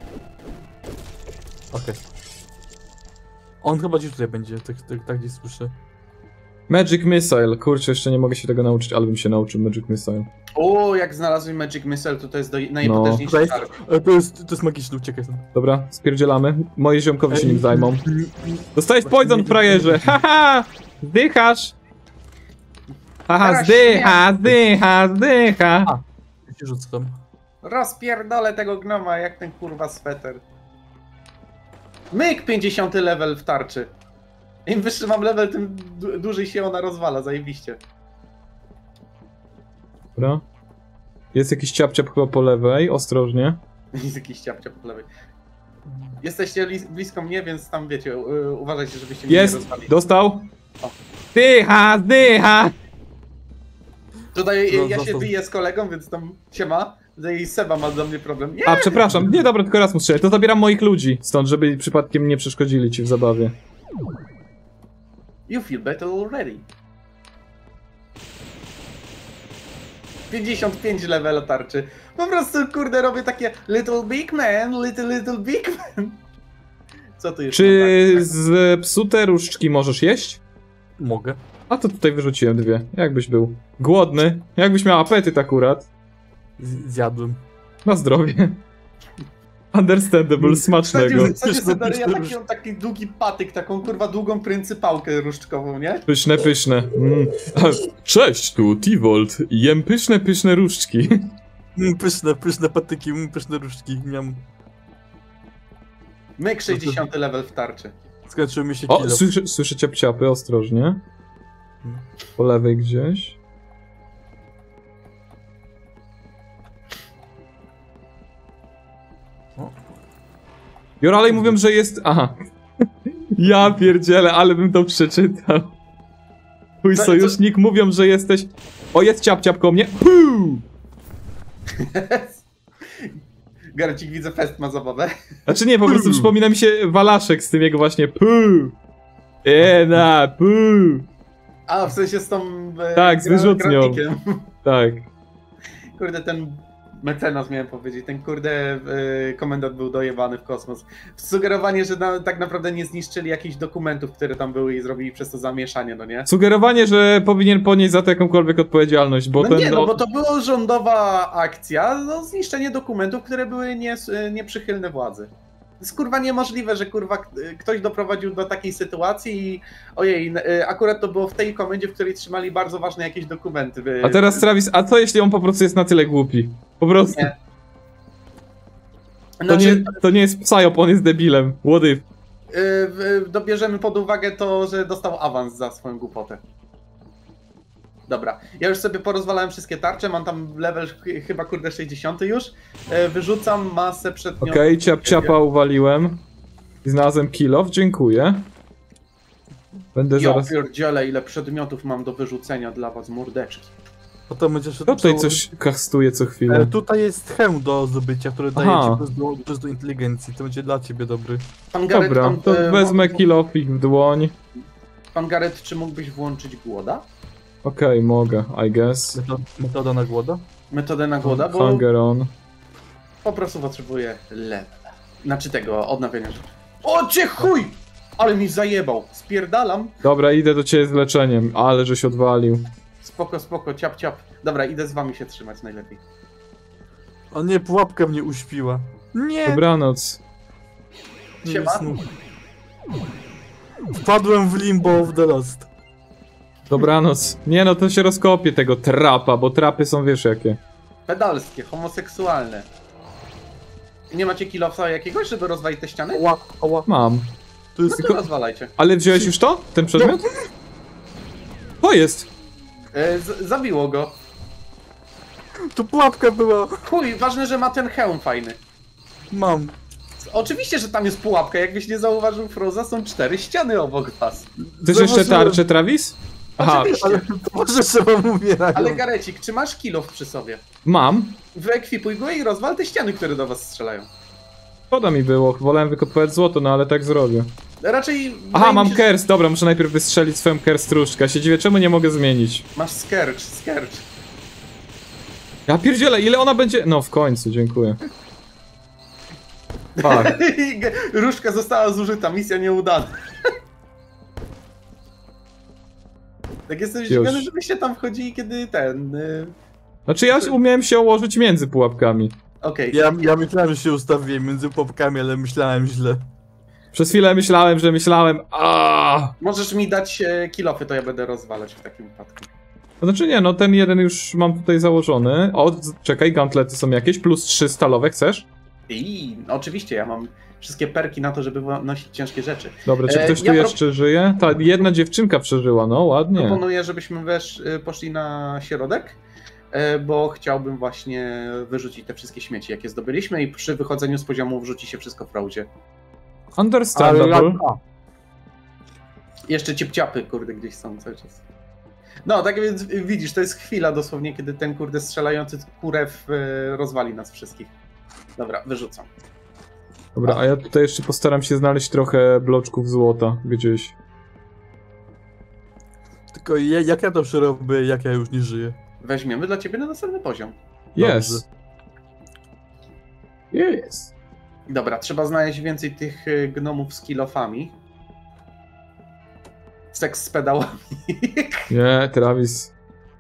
Okej. On chyba gdzieś tutaj będzie, tak, tak, tak gdzieś słyszę. Magic Missile, kurczę, jeszcze nie mogę się tego nauczyć, ale bym się nauczył Magic Missile. O, jak znalazłem Magic Missile, to to jest do, No. najpotężniejszy To jest, tarcz. e, to jest, to jest magiczny, uciekaj stąd. Dobra, spierdzielamy. Moi ziomkowie się Ej, nim zajmą. Dostałeś Właśnie poison, nie- frajerze! Haha! Zdychasz! Haha, Teraz zdycha, zdycha, zdycha! A. Ja się rzucam. Rozpierdolę tego gnoma, jak ten kurwa sweter. Myk, pięćdziesiąty level w tarczy. Im wyższy mam level, tym du- dłużej się ona rozwala, zajebiście. Dobra. Jest jakiś ciap-ciap chyba po lewej, ostrożnie. Jest jakiś ciapcia po lewej. Jesteście lis- blisko mnie, więc tam wiecie, u- uważajcie, żebyście mnie nie Jest! rozwalili. Dostał! O. Zdycha, zdycha! Tutaj No, ja się został. biję z kolegą, więc tam siema. Tutaj Seba ma do mnie problem. Nie! A, przepraszam, nie dobra, tylko raz mu strzelę. To zabieram moich ludzi stąd, żeby przypadkiem nie przeszkodzili ci w zabawie. You feel better already. pięćdziesiąt pięć level tarczy. Po prostu, kurde, robię takie little big man, little, little big man. Co tu jest? Czy Tak, z psute różdżki możesz jeść? Mogę. A to tutaj wyrzuciłem dwie. Jakbyś był głodny, jakbyś miał apetyt akurat. Z zjadłem. Na zdrowie. Understandable, smacznego. W zasadzie sobie daruję Pyszne, taki, taki długi patyk, taką kurwa długą pryncypałkę różdżkową, nie? Pyszne, pyszne. Mm. A, Cześć, tu T-Volt. Jem pyszne, pyszne różdżki. Mm, pyszne, pyszne patyki, mm, pyszne różdżki, miam. Myk sześćdziesiąty level w tarczy. Skończył mi się O, kilo. słyszę, słyszę ciap-ciapy, ostrożnie. Po lewej gdzieś. O. Joralej mówią, że jest... Aha. Ja pierdzielę, ale bym to przeczytał. Twój Co- sojusznik mówią, że jesteś... O, jest ciap-ciap koło mnie. Puu! Garcik, widzę, fest ma zabawę. Znaczy nie, po prostu przypomina mi się Walaszek z tym jego właśnie puu. Ena, puu. A, w sensie z tą... E, Tak, z gra- wyrzutnią. granikiem. Tak. Kurde, ten mecenas miałem powiedzieć, ten kurde y, komendant był dojebany w kosmos. Sugerowanie, że na, tak naprawdę nie zniszczyli jakichś dokumentów, które tam były i zrobili przez to zamieszanie, no nie? Sugerowanie, że powinien ponieść za to jakąkolwiek odpowiedzialność, bo No ten... nie, no o- bo to była rządowa akcja, no zniszczenie dokumentów, które były nie, nieprzychylne władzy. jest kurwa niemożliwe, że kurwa ktoś doprowadził do takiej sytuacji i ojej, akurat to było w tej komendzie, w której trzymali bardzo ważne jakieś dokumenty. A teraz Travis, a co jeśli on po prostu jest na tyle głupi? Po prostu. Nie. To, Znaczy, nie, to nie jest psyop, on jest debilem. What if? Yy, dobierzemy pod uwagę to, że dostał awans za swoją głupotę. Dobra, ja już sobie porozwalałem wszystkie tarcze, mam tam level ch chyba kurde sześćdziesiąty już. Yy, wyrzucam masę przedmiotów. Okej, okay, ciap ciapa uwaliłem. I znalazłem kill off, dziękuję. Będę Ja zaraz... pierdzielę, ile przedmiotów mam do wyrzucenia dla was, mordeczki. Potem będziesz... Kto tutaj coś kastuje co chwilę? E, tutaj jest hełm do zdobycia, który daje Aha. ci plus do, plus do inteligencji. To będzie dla ciebie dobry. Pan Gareth, Dobra, pan, to e, wezmę kill off ich w dłoń. Pan Gareth, czy mógłbyś włączyć głoda? Okej, okay, mogę, I guess. Metoda, metoda na głoda? Metodę na głoda, bo Hunger on. po prostu potrzebuję level. Znaczy tego, odnawiania rzeczy. O cię chuj! Ale mi zajebał, spierdalam. Dobra, idę do ciebie z leczeniem, ale żeś odwalił. Spoko, spoko, ciap, ciap. Dobra, idę z wami się trzymać najlepiej. O nie, pułapka mnie uśpiła. Nie! Dobranoc. Nie Siema. snu. Wpadłem w limbo of the lost. Dobranoc. Nie no, to się rozkopie tego trapa, bo trapy są wiesz jakie. Pedalskie, homoseksualne. Nie macie kilofsa jakiegoś, żeby rozwalić te ściany? Ała, ała. Mam. To jest No to rozwalajcie. Ale wziąłeś już to? Ten przedmiot? To jest! E, z- zabiło go. Tu pułapka była. Chuj, ważne, że ma ten hełm fajny. Mam. Oczywiście, że tam jest pułapka, jakbyś nie zauważył Froza, są cztery ściany obok was. Chcesz jeszcze tarczę, Travis? Aha, Oczywiście. Ale może trzeba umierać. Ale Garecik, czy masz kilof przy sobie? mam. Wyekwipuj go i rozwal te ściany, które do was strzelają. Szkoda mi było, wolałem wykopywać złoto, no ale tak zrobię. Raczej... Aha, wydaje mi mam się, kers, dobra, muszę najpierw wystrzelić swoją kerstruszkę. Ja się dziwię, czemu nie mogę zmienić? że Masz skercz, skercz. Ja pierdzielę, ile ona będzie... No, w końcu, dziękuję. Tak. Różdżka została zużyta, misja nieudana. Tak jestem Już. zdziwiony, żebyście tam wchodzili, kiedy ten... y, Znaczy ja umiałem się ułożyć między pułapkami. Okej. Ja, ja myślałem, że się ustawiłem między pułapkami, ale myślałem źle. Przez chwilę myślałem, że myślałem... Aaaa! Możesz mi dać e, kilofy, to ja będę rozwalać w takim wypadku. To znaczy nie, no ten jeden już mam tutaj założony. O, z- czekaj, gauntlety są jakieś, plus trzy stalowe, chcesz? I no, oczywiście, ja mam wszystkie perki na to, żeby nosić ciężkie rzeczy. Dobra, czy E, ktoś tu ja pro- jeszcze żyje? Ta jedna dziewczynka przeżyła, no ładnie. Proponuję, żebyśmy wesz, y, poszli na środek, e, bo chciałbym właśnie wyrzucić te wszystkie śmieci, jakie zdobyliśmy i przy wychodzeniu z poziomu wrzuci się wszystko w fraudzie. Understandable. Jeszcze ciepciapy, kurde, gdzieś są cały czas. No, tak więc widzisz, to jest chwila dosłownie, kiedy ten kurde strzelający kurew e, rozwali nas wszystkich. Dobra, wyrzucam. Dobra, a ja tutaj jeszcze postaram się znaleźć trochę bloczków złota gdzieś. Tylko ja, jak ja to przerobię, jak ja już nie żyję? Weźmiemy dla ciebie na następny poziom. Jest. Jest. Dobra, trzeba znaleźć więcej tych e, gnomów z kilofami. Seks z pedałami. Nie, Travis.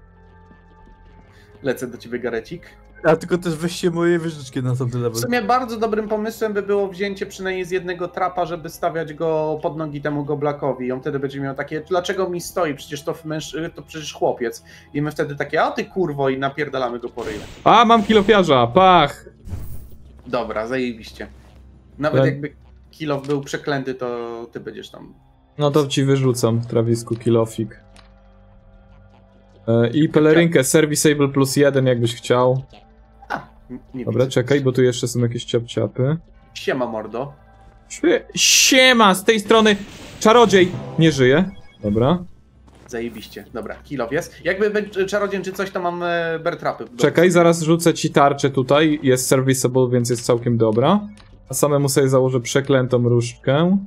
Lecę do ciebie, Garecik. A tylko też weźcie moje wieżyczki na tamten W level. sumie bardzo dobrym pomysłem by było wzięcie przynajmniej z jednego trapa, żeby stawiać go pod nogi temu goblakowi. I on wtedy będzie miał takie, dlaczego mi stoi, przecież to, męż... to przecież chłopiec. I my wtedy takie, a ty kurwo, i napierdalamy go po ryju. A, mam kilofiarza, pach! Dobra, zajebiście. Nawet Tak. jakby kilof był przeklęty, to ty będziesz tam. No to ci wyrzucam, Travisku, kilofik. E, I pelerynkę Serviceable plus jeden, jakbyś chciał. A, nie Dobra, widzę. czekaj, bo tu jeszcze są jakieś ciapciapy. Siema, mordo. Sie- Siema, z tej strony czarodziej nie żyje. Dobra. Zajebiście. Dobra, kilof jest. Jakby będzie czarodziej czy coś, to mam e, bertrapy. Czekaj, zaraz rzucę ci tarczę tutaj. Jest serviceable, więc jest całkiem dobra. A samemu sobie założę przeklętą różdżkę.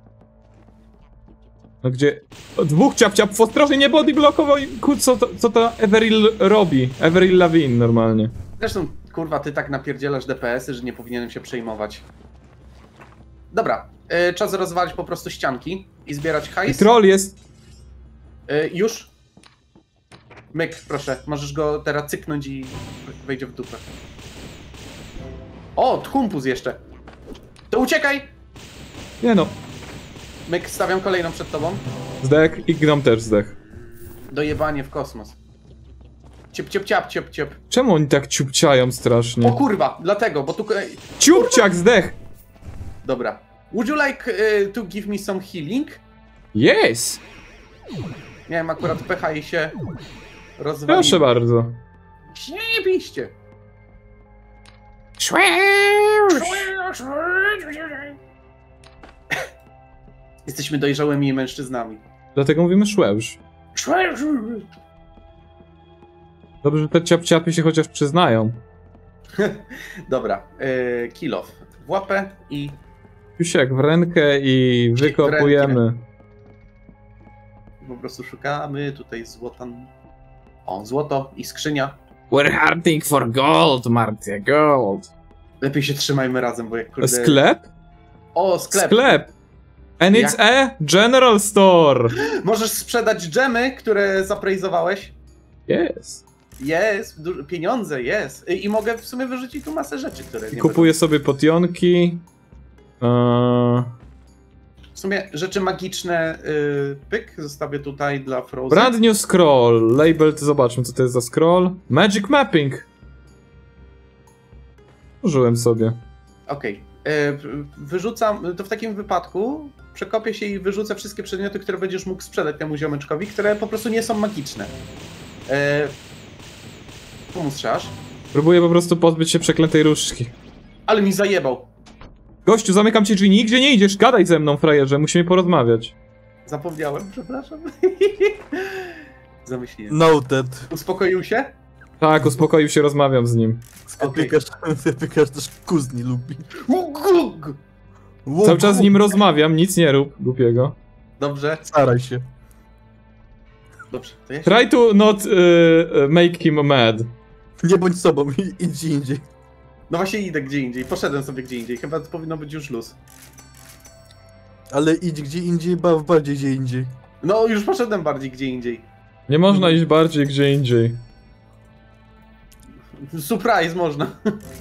No gdzie... O, dwóch ciapciapów, ostrożnie nie bodyblokował i kur... co to, co to Everil robi? Everil Lawin normalnie. Zresztą, kurwa, ty tak napierdzielasz D P S-y, że nie powinienem się przejmować. Dobra, y, czas rozwalić po prostu ścianki i zbierać I hajs. troll jest... Y, już. Myk, proszę, możesz go teraz cyknąć i wejdzie w dupę. O, tchumpus jeszcze. To uciekaj! Nie no. Myk, stawiam kolejną przed tobą. Zdech i Gnom też zdech. Dojebanie w kosmos. Ciep, ciep, ciap, ciep, ciep. Czemu oni tak ciupciają O strasznie? kurwa, dlatego, bo tu... Ciupciak zdech! Dobra. Would you like y, to give me some healing? Yes! Miałem akurat pecha i się rozwaliłem. Proszę bardzo. Zjebiście. Jesteśmy dojrzałymi mężczyznami. Dlatego mówimy szłełż. Dobrze, że te ciapciapy się chociaż przyznają. Dobra, yy, kill off. W łapę i... Jusiek w rękę i wykopujemy. Po prostu szukamy tutaj złota. O, złoto i skrzynia. We're hunting for gold, Martia, gold. Lepiej się trzymajmy razem, bo jak kurde... Sklep? O, sklep. Sklep! And it's a general store! Możesz sprzedać dżemy, które zaprejzowałeś. Yes. Jest, du- pieniądze, jest. I, I mogę w sumie wyrzucić tu masę rzeczy, które I nie kupuję sobie potionki. Eee... W sumie rzeczy magiczne, yy, pyk, zostawię tutaj dla Frozen. Brand new scroll. Labeled, zobaczmy co to jest za scroll. Magic mapping. Użyłem sobie. Okej. Okay. Wyrzucam, to w takim wypadku przekopię się i wyrzucę wszystkie przedmioty, które będziesz mógł sprzedać temu ziomeczkowi, które po prostu nie są magiczne. Yy, komu strzelasz? Próbuję po prostu pozbyć się przeklętej różdżki. Ale mi zajebał. Gościu, zamykam ci drzwi, nigdzie nie idziesz, gadaj ze mną, frajerze, musimy porozmawiać. Zapomniałem, przepraszam. Zamyśliłem. Noted. Uspokoił się? Tak, uspokoił się, rozmawiam z nim. Sklepikarz, sklepikarz też kuzni lubi. Ugug! Cały czas z nim rozmawiam, nic nie rób, głupiego. Dobrze, Staraj się. dobrze. To ja się... Try to not uh, make him mad. Nie bądź sobą, i- idź gdzie indziej. No właśnie idę gdzie indziej, poszedłem sobie gdzie indziej, chyba to powinno być już luz. Ale idź gdzie indziej, baw bardziej gdzie indziej. No już poszedłem bardziej gdzie indziej. Nie można iść bardziej gdzie indziej. Surprise można.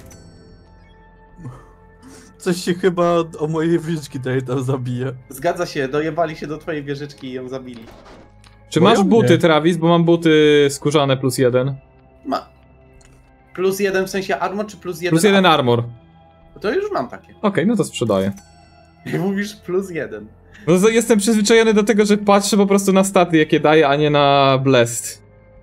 Coś się chyba o mojej wieżyczki tutaj tam zabija. Zgadza się, dojebali się do twojej wieżyczki i ją zabili. Czy Moją masz buty, nie. Travis? Bo mam buty skórzane plus jeden. Ma. Plus jeden w sensie armor, czy plus jeden? Plus jeden armor. To już mam takie. Okej, no to sprzedaję. Mówisz plus jeden. No to jestem przyzwyczajony do tego, że patrzę po prostu na staty, jakie daję, a nie na blessed.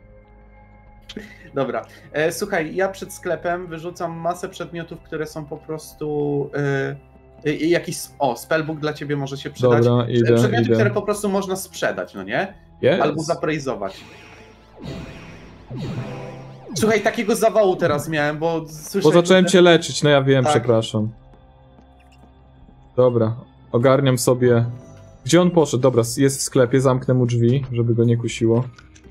Dobra. E, słuchaj, ja przed sklepem wyrzucam masę przedmiotów, które są po prostu... E, e, jakiś... O, spellbook dla ciebie może się przydać. Dobra, idę, Przedmioty, idę. które po prostu można sprzedać, no nie? Yes. Albo zaprejzować. Słuchaj, takiego zawału teraz miałem, bo słyszę... Bo zacząłem cię leczyć, no ja wiem, Tak. przepraszam. Dobra, ogarniam sobie... Gdzie on poszedł? Dobra, jest w sklepie, zamknę mu drzwi, żeby go nie kusiło.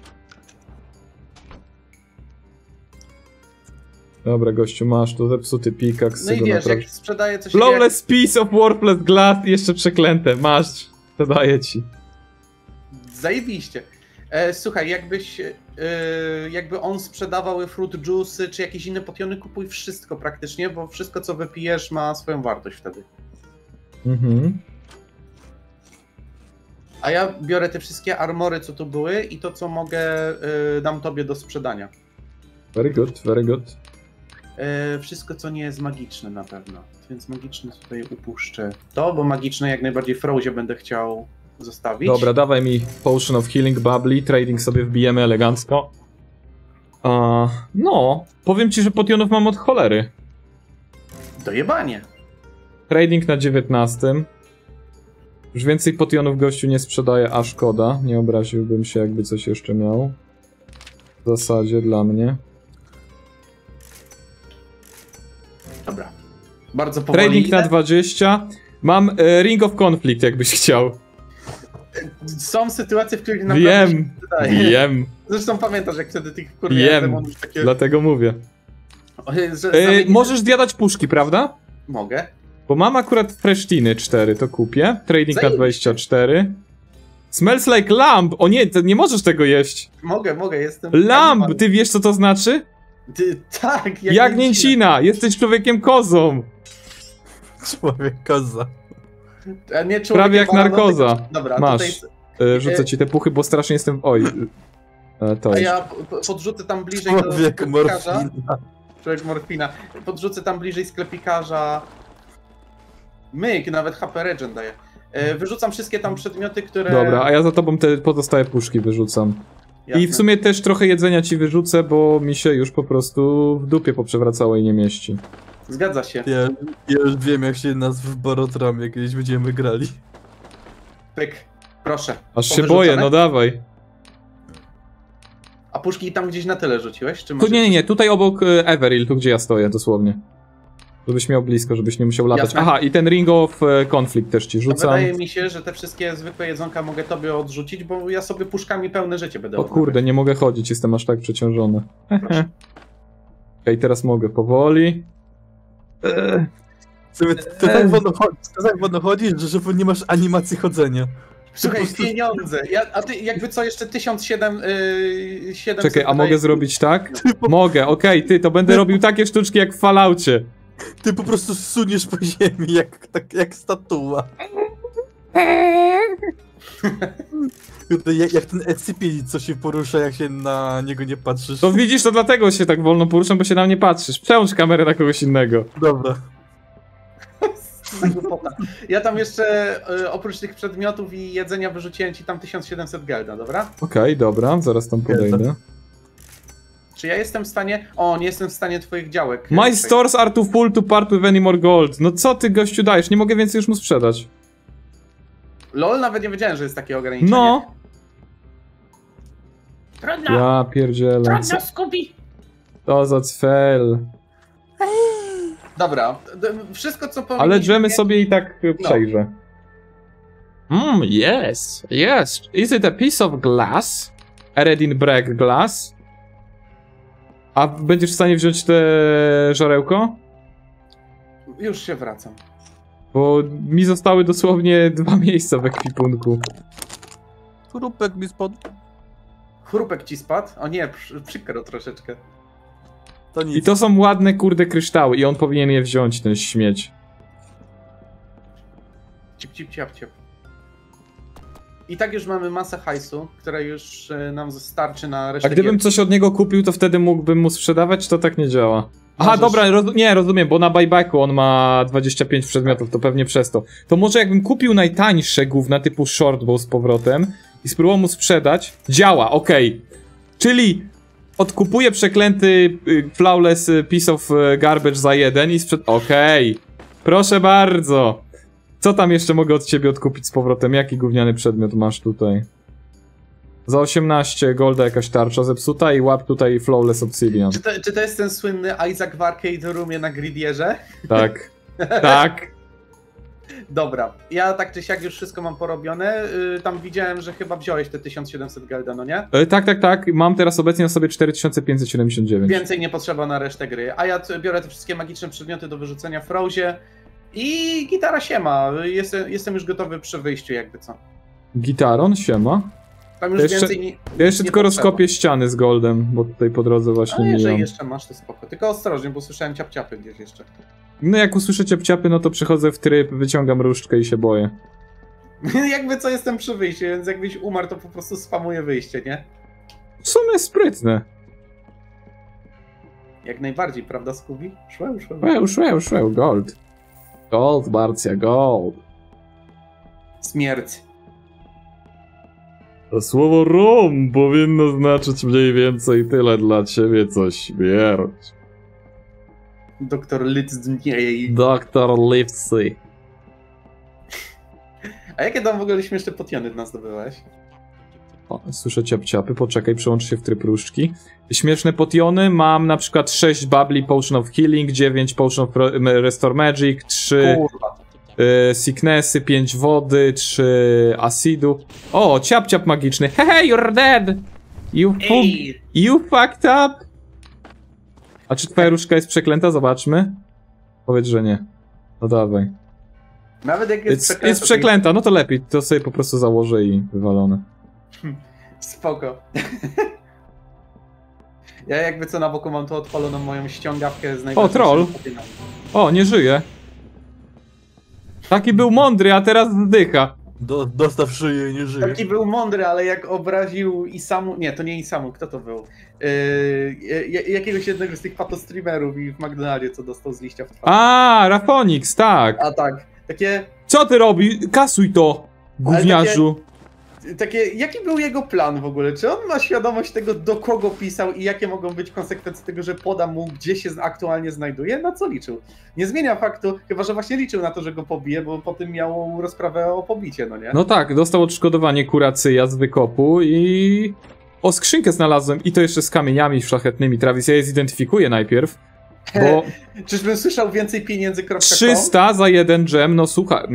Dobra, gościu, masz tu zepsuty pikaks. No i wiesz, jak sprzedaję coś... Flawless piece of worthless glass i jeszcze przeklęte, masz, to daję ci. Zajebiście. E, słuchaj, jakbyś, e, jakby on sprzedawał fruit juice'y, czy jakieś inne potiony, kupuj wszystko praktycznie, bo wszystko co wypijesz ma swoją wartość wtedy. Mhm. A ja biorę te wszystkie armory, co tu były i to, co mogę, e, dam tobie do sprzedania. Very good, very good. E, wszystko, co nie jest magiczne na pewno. Więc magiczne tutaj upuszczę to, bo magiczne jak najbardziej Frozie będę chciał zostawić. Dobra, dawaj mi Potion of Healing Bubbly, trading sobie wbijemy elegancko. Uh, no, powiem ci, że potionów mam od cholery. Dojebanie. Trading na dziewiętnastym. Już więcej potionów gościu nie sprzedaje, a szkoda. Nie obraziłbym się, jakby coś jeszcze miał. W zasadzie dla mnie. Dobra. Bardzo powoli Trading na idę. dwadzieścia. Mam e, Ring of Conflict, jakbyś chciał. Są sytuacje, w których naprawdę się Wiem, przydaje. wiem, Zresztą pamiętasz, jak wtedy tych Wiem. kurwa demonów takie... dlatego mówię. O, że E, zamienić- możesz zjadać puszki, prawda? Mogę. Bo mam akurat Freshtyny cztery, to kupię. Trading na Zajebiście. dwadzieścia cztery. Smells like lamb! O nie, to nie możesz tego jeść. Mogę, mogę, jestem... Lamb! Ty wiesz co to znaczy? Ty, tak, Jagnięcina! Jesteś człowiekiem kozą! Człowiek koza. A nie człowiek, Prawie jak banano, narkoza. tylko- Dobra, Masz. tutaj... Y, Rzucę ci te puchy, bo strasznie jestem... Oj. y, To A jest. ja p- podrzucę tam bliżej do Człowiek sklepikarza. morfina. Człowiek morfina. Podrzucę tam bliżej sklepikarza. Myk, nawet H P Regen daje. E, Wyrzucam wszystkie tam przedmioty, które... Dobra, a ja za tobą te pozostałe puszki wyrzucam. Jasne. I w sumie też trochę jedzenia ci wyrzucę, bo mi się już po prostu w dupie poprzewracało i nie mieści. Zgadza się. Ja, ja już wiem, jak się nas w Barotramie kiedyś będziemy grali. Pyk. Proszę. Aż się Powyrzucone? boję, no dawaj. A puszki tam gdzieś na tyle rzuciłeś? Czy Tu może... nie, nie, nie, tutaj obok y, Everil, tu gdzie ja stoję, dosłownie. Żebyś miał blisko, żebyś nie musiał latać. Jasne. Aha, i ten Ring of y, Conflict też ci To rzucam. wydaje mi się, że te wszystkie zwykłe jedzonka mogę tobie odrzucić, bo ja sobie puszkami pełne życie będę O odnawiał. kurde, nie mogę chodzić, jestem aż tak przeciążony. Okej, Proszę. teraz mogę powoli. Eee, W sumie to, to tak wolno chodzi, to tak wolno chodzi, że, że nie masz animacji chodzenia. Słuchaj, Po prostu- pieniądze. Ja, a ty jakby co, jeszcze tysiąc siedemset Czekaj, a mogę zrobić tak? po- Mogę, okej, ty, to będę robił takie sztuczki jak w Falloutie. Ty po prostu suniesz po ziemi, jak, tak, jak statua. Eee, Kurde, Jak, jak ten S C P, co się porusza, jak się na niego nie patrzysz. To widzisz, to dlatego się tak wolno poruszam, bo się na mnie patrzysz. Przełącz kamerę na kogoś innego. Dobra. Za głupota. Ja tam jeszcze y, oprócz tych przedmiotów i jedzenia wyrzuciłem ci tam tysiąc siedemset gelda, dobra? Okej, dobra, zaraz tam podejdę. Czy ja jestem w stanie... O, nie jestem w stanie twoich działek... My Czekaj. stores are too full to part with any more gold. No co ty, gościu, dajesz? Nie mogę więcej już mu sprzedać. LOL, nawet nie wiedziałem, że jest takie ograniczenie. No! Trudno, Ja pierdzielę. Co trudno, Scooby. to za cfel. Dobra, d- wszystko co Ale powinniśmy drzemy mieć- sobie i tak y, No. przejrzę. Mm, yes, yes. Is it a piece of glass? Eredin Break glass? A będziesz w stanie wziąć te żarełko? Już się wracam. Bo mi zostały dosłownie dwa miejsca w ekwipunku. Chrupek mi spadł. Chrupek ci spadł? O nie, przy, przykro troszeczkę. To nic. I to są ładne kurde kryształy i on powinien je wziąć, ten śmieć. Cip, cip, ciap, ciap. I tak już mamy masę hajsu, która już e, nam starczy na A resztę gdybym gierki. coś od niego kupił, to wtedy mógłbym mu sprzedawać, czy to tak nie działa? Aha, Możesz. dobra, roz nie, rozumiem, bo na buybacku on ma dwadzieścia pięć przedmiotów, to pewnie przez to. To może jakbym kupił najtańsze gówna typu shortbow z powrotem i spróbował mu sprzedać, działa, okej. Czyli odkupuję przeklęty y, flawless y, piece of y, garbage za jeden i sprzed... Okej, proszę bardzo. Co tam jeszcze mogę od ciebie odkupić z powrotem? Jaki gówniany przedmiot masz tutaj? Za osiemnaście golda jakaś tarcza zepsuta i łap tutaj flawless obsidian. Czy to, czy to jest ten słynny Isaac w Arcade Roomie na Gridierze? Tak, tak. Dobra, ja tak czy siak już wszystko mam porobione. Yy, tam widziałem, że chyba wziąłeś te tysiąc siedemset gelda, no nie? E, tak, tak, tak. Mam teraz obecnie na sobie cztery tysiące pięćset siedemdziesiąt dziewięć. Więcej nie potrzeba na resztę gry. A ja t- biorę te wszystkie magiczne przedmioty do wyrzucenia w Frozie i gitara siema. Jestem, jestem już gotowy przy wyjściu, jakby co. Gitaron, siema. Tam już Jeszcze- więcej nie. Ja jeszcze Nie tylko potrzeba. rozkopię ściany z goldem, bo tutaj po drodze A właśnie jeżeli mijam. jeszcze masz, to spoko. Tylko ostrożnie, bo słyszałem ciap-ciapy gdzieś jeszcze. No jak usłyszycie pciapy, no to przychodzę w tryb, wyciągam różdżkę i się boję. Jakby co, jestem przy wyjściu, więc jakbyś umarł, to po prostu spamuję wyjście, nie? W sumie sprytne. Jak najbardziej, prawda, Scooby? Szłem, szłem. Szłeł, szłeł, szłeł, gold. Gold, Barcja, gold. Śmierć. To słowo rom powinno znaczyć mniej więcej tyle dla ciebie, co śmierć. Doktor Litzdniej. Doktor Livesey. A jakie tam w ogóle śmieszne potiony nas zdobyłeś? O, słyszę ciap-ciapy, poczekaj, przełącz się w tryb różdżki. Śmieszne potiony, mam na przykład sześć Bubbly Potion of Healing, dziewięć Potion of Restore Magic, trzy Kurwa. y, Sicknessy, pięć wody, trzy Acidu. O, ciap-ciap magiczny. Hey, you're dead! You, fu Ej! you fucked up! A czy twoja różdżka jest przeklęta? Zobaczmy. Powiedz, że nie. No dawaj. Nawet jak jest Jest, przeklęta, jest to przeklęta, no to lepiej. To sobie po prostu założę i wywalone. Spoko. Ja jakby co na boku mam tu odpaloną moją ściągawkę z najważniejszymi troll. potynami. O, nie żyje. Taki był mądry, a teraz zdycha. Do, dostaw szyję i nie żyje. Taki był mądry, ale jak obraził Isamu... Nie, to nie Isamu, kto to był? Yy, jakiegoś jednego z tych patostreamerów i w McDonaldzie, co dostał z liścia w twarz. A, Rafonix, tak. A tak, takie... Co ty robi? Kasuj to, gówniarzu. Takie, jaki był jego plan w ogóle? Czy on ma świadomość tego, do kogo pisał i jakie mogą być konsekwencje tego, że poda mu, gdzie się aktualnie znajduje? Na co liczył? Nie zmienia faktu, chyba że właśnie liczył na to, że go pobije, bo potem miał rozprawę o pobicie, no nie? No tak, dostał odszkodowanie kuracyja z wykopu i... O, skrzynkę znalazłem i to jeszcze z kamieniami szlachetnymi. Travis, ja je zidentyfikuję najpierw, bo... Czyżbym słyszał więcej pieniędzy kropka com? trzysta za jeden gem, no słuchaj...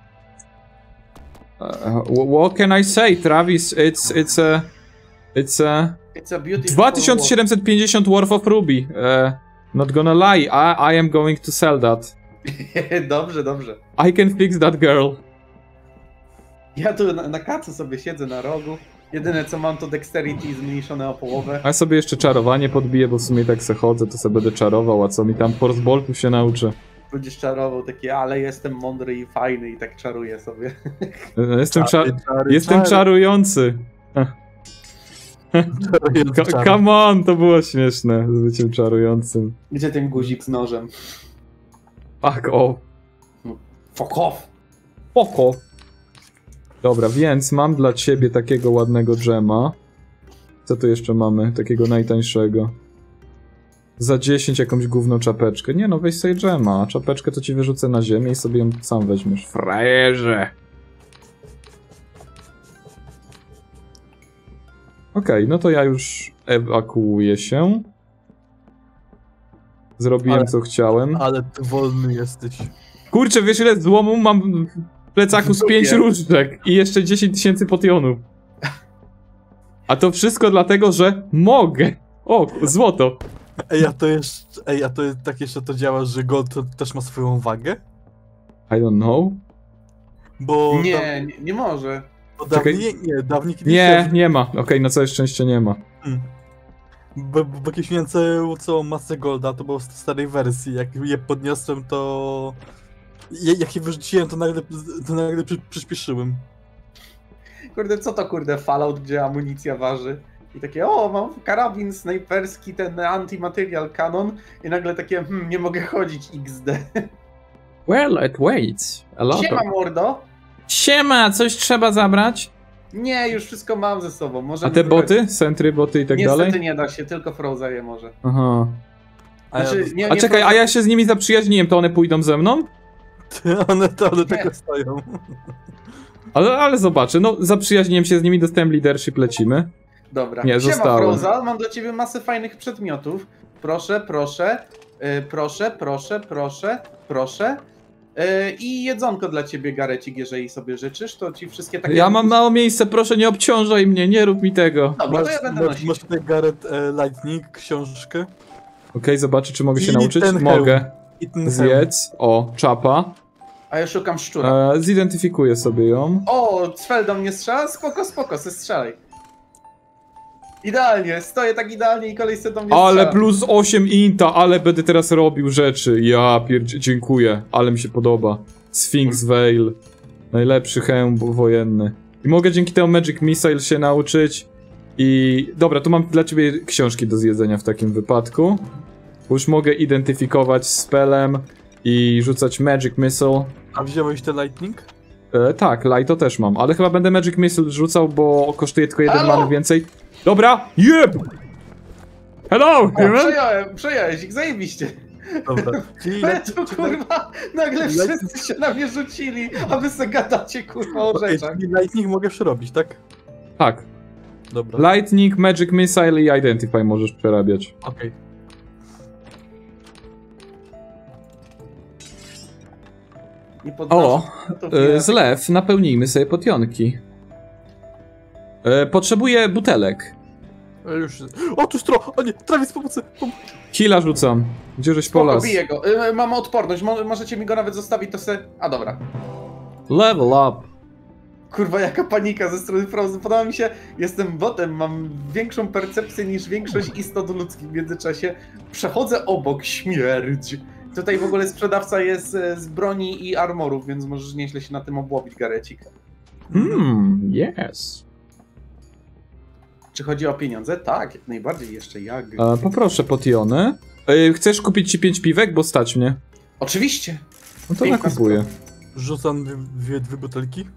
Uh, what can I say, Travis? It's it's a it's a It's a beautiful dwa tysiące siedemset pięćdziesiąt worth of ruby. Uh, not gonna lie, I I am going to sell that. Dobrze, dobrze. I can fix that girl. Ja tu na, na kacu sobie siedzę na rogu. Jedyne co mam to dexterity zmniejszone o połowę. A ja sobie jeszcze czarowanie podbiję, bo w sumie tak se chodzę, to sobie będę czarował, a co mi tam force boltu się nauczę. Będziesz czarował takie, ale jestem mądry i fajny i tak czaruję sobie. Jestem, Czary, cza czary, jestem czary. czarujący. Czarujący Co- czary. Come on, to było śmieszne z byciem czarującym. Gdzie ten guzik z nożem? Fuck off. Fuck off! Oko. Dobra, więc mam dla ciebie takiego ładnego dżema. Co tu jeszcze mamy? Takiego najtańszego. Za dziesięć jakąś gówną czapeczkę. Nie no, weź sobie dżema, a czapeczkę to ci wyrzucę na ziemię i sobie ją sam weźmiesz. Frajerze! Okej, okay, no to ja już ewakuuję się. Zrobiłem Ale- co chciałem. Ale ty wolny jesteś. Kurczę, wiesz ile złomu mam w plecaku z W dupie. pięć różdżek i jeszcze dziesięć tysięcy potionów. A to wszystko dlatego, że mogę. O, złoto. Ej, a to jeszcze, ej, a to jest, tak jeszcze to działa, że gold to też ma swoją wagę? I don't know. Bo Nie, da, nie, nie może. bo Czekaj. dawniej, nie, dawniej kiedyś Nie, też- nie ma. Okej, na całe szczęście nie ma. Hmm. Bo, bo jakieś mięce co masę golda, to było w starej wersji. Jak je podniosłem, to... Je, jak je wyrzuciłem, to nagle, to nagle przy, przyspieszyłem. Kurde, co to kurde Fallout, gdzie amunicja waży? I takie, o, mam karabin snajperski, ten antimaterial cannon i nagle takie, hmm, nie mogę chodzić iks de. Well, it waits. A lot Siema mordo! Siema, coś trzeba zabrać? Nie, już wszystko mam ze sobą, może A te boty? Sentry, boty i tak Niestety dalej? nie da się, tylko Froza je może. Aha. A, Znaczy, ja, nie, A nie czekaj, Froza- a ja się z nimi zaprzyjaźniłem, to one pójdą ze mną? one to one Nie. tylko stoją. Ale, ale zobaczę, no zaprzyjaźniłem się z nimi, dostałem leadership, lecimy. Dobra. Nie, Siema zostałem. Froza, mam dla ciebie masę fajnych przedmiotów. Proszę, proszę, yy, proszę, proszę, proszę, proszę. Yy, I jedzonko dla ciebie, Garecik, jeżeli sobie życzysz, to ci wszystkie takie... Ja mam mało miejsca, proszę nie obciążaj mnie, nie rób mi tego. Dobra, to Masz, ja będę masz, nosić. masz tutaj Gareth e, Lightning, książkę. Okej, zobaczę, czy mogę się I nauczyć. ten hełm. Mogę. I ten hełm. Zjedz. O, czapa. A ja szukam szczura. E, zidentyfikuję sobie ją. O, Cfel do mnie strzela? Spoko, spoko, se strzelaj. Idealnie, stoję tak idealnie i kolej se do mnie Ale strzela. plus osiem inta, ale będę teraz robił rzeczy. Ja pierdzie... dziękuję, ale mi się podoba. Sphinx Veil. Najlepszy hełm wojenny. I mogę dzięki temu Magic Missile się nauczyć. I... Dobra, tu mam dla ciebie książki do zjedzenia w takim wypadku. Już mogę identyfikować spellem i rzucać Magic Missile. A wziąłeś te Lightning? E, tak, Lighto też mam, ale chyba będę Magic Missile rzucał, bo kosztuje tylko jeden Halo? many więcej. Dobra, jeb! Hello, O, human! przejąłem, przejąłeś ich, zajebiście. Dobra. Czyli Ale Light- tu kurwa, nagle wszyscy się na mnie rzucili, a wy se gadacie kurwa o Ej, rzeczach. czyli Lightning mogę przerobić, tak? Tak, Dobra, Lightning, Magic Missile i Identify możesz przerabiać. okej. Nie podnoszę, O, to e, wiem. zlew, napełnijmy sobie potionki. E, potrzebuję butelek. E, Już... O, tu stro! O nie, Travis, pomocy! Pom Killa rzucam. Gdzie żeś Spoko, polas? biję go. Y, mam odporność, Mo możecie mi go nawet zostawić, to se... A dobra. Level up. Kurwa, jaka panika ze strony Frozen. Podoba mi się, jestem botem, mam większą percepcję niż większość istot ludzkich w międzyczasie. Przechodzę obok, śmierć. Tutaj w ogóle sprzedawca jest e, z broni i armorów, więc możesz nieźle się na tym obłowić, Garecik. Hmm, yes. Czy chodzi o pieniądze? Tak, jak najbardziej jeszcze jak. E, poproszę potiony. E, chcesz kupić ci pięć piwek, bo stać mnie? Oczywiście. No to Piękna nakupuję. Rzucam dwie, dwie, dwie butelki.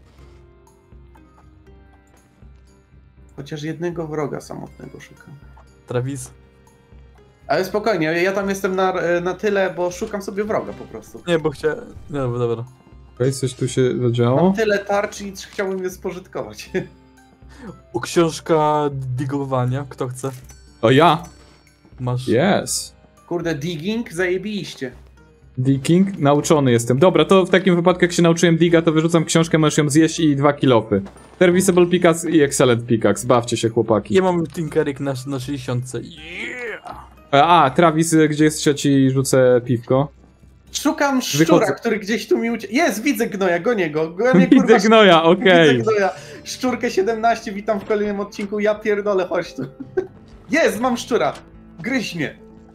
Chociaż jednego wroga samotnego szukam. Travis. Ale spokojnie, ja tam jestem na, na tyle, bo szukam sobie wroga po prostu. Nie, bo chciałem... Nie, dobra, dobra. Okej, coś tu się zadziało. Mam tyle tarczy i chciałbym je spożytkować. U książka digowania, kto chce? O ja! Masz. Yes. Kurde, digging? Zajebiście. Digging? Nauczony jestem. Dobra, to w takim wypadku jak się nauczyłem diga, to wyrzucam książkę, możesz ją zjeść i dwa kilofy. Serviceable pickaxe i excellent pickaxe. Bawcie się, chłopaki. Ja mam Tinkerik na, na sześćdziesiąt. Yeah! A, Travis, gdzie jest trzeci? Rzucę piwko. Szukam szczura, Wychodzę. który gdzieś tu mi uciekł. Jest, widzę gnoja, gonię go. Gonię, Widzę kurwa, gnoja, okej. Widzę gnoja. Szczurkę siedemnaście, witam w kolejnym odcinku. Ja pierdolę, chodź tu. Jest, mam szczura. Gryź mnie.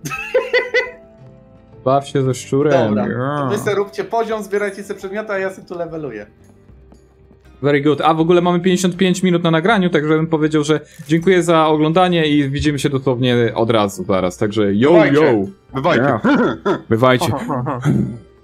Baw się ze szczurem. Dobra, Yeah. wy se róbcie poziom, zbierajcie sobie przedmioty, a ja sobie tu leveluję. Very good. A w ogóle mamy pięćdziesiąt pięć minut na nagraniu, także bym powiedział, że dziękuję za oglądanie i widzimy się dosłownie od razu zaraz. Także yo, Bywajcie. yo. Bywajcie. Yeah. Bywajcie.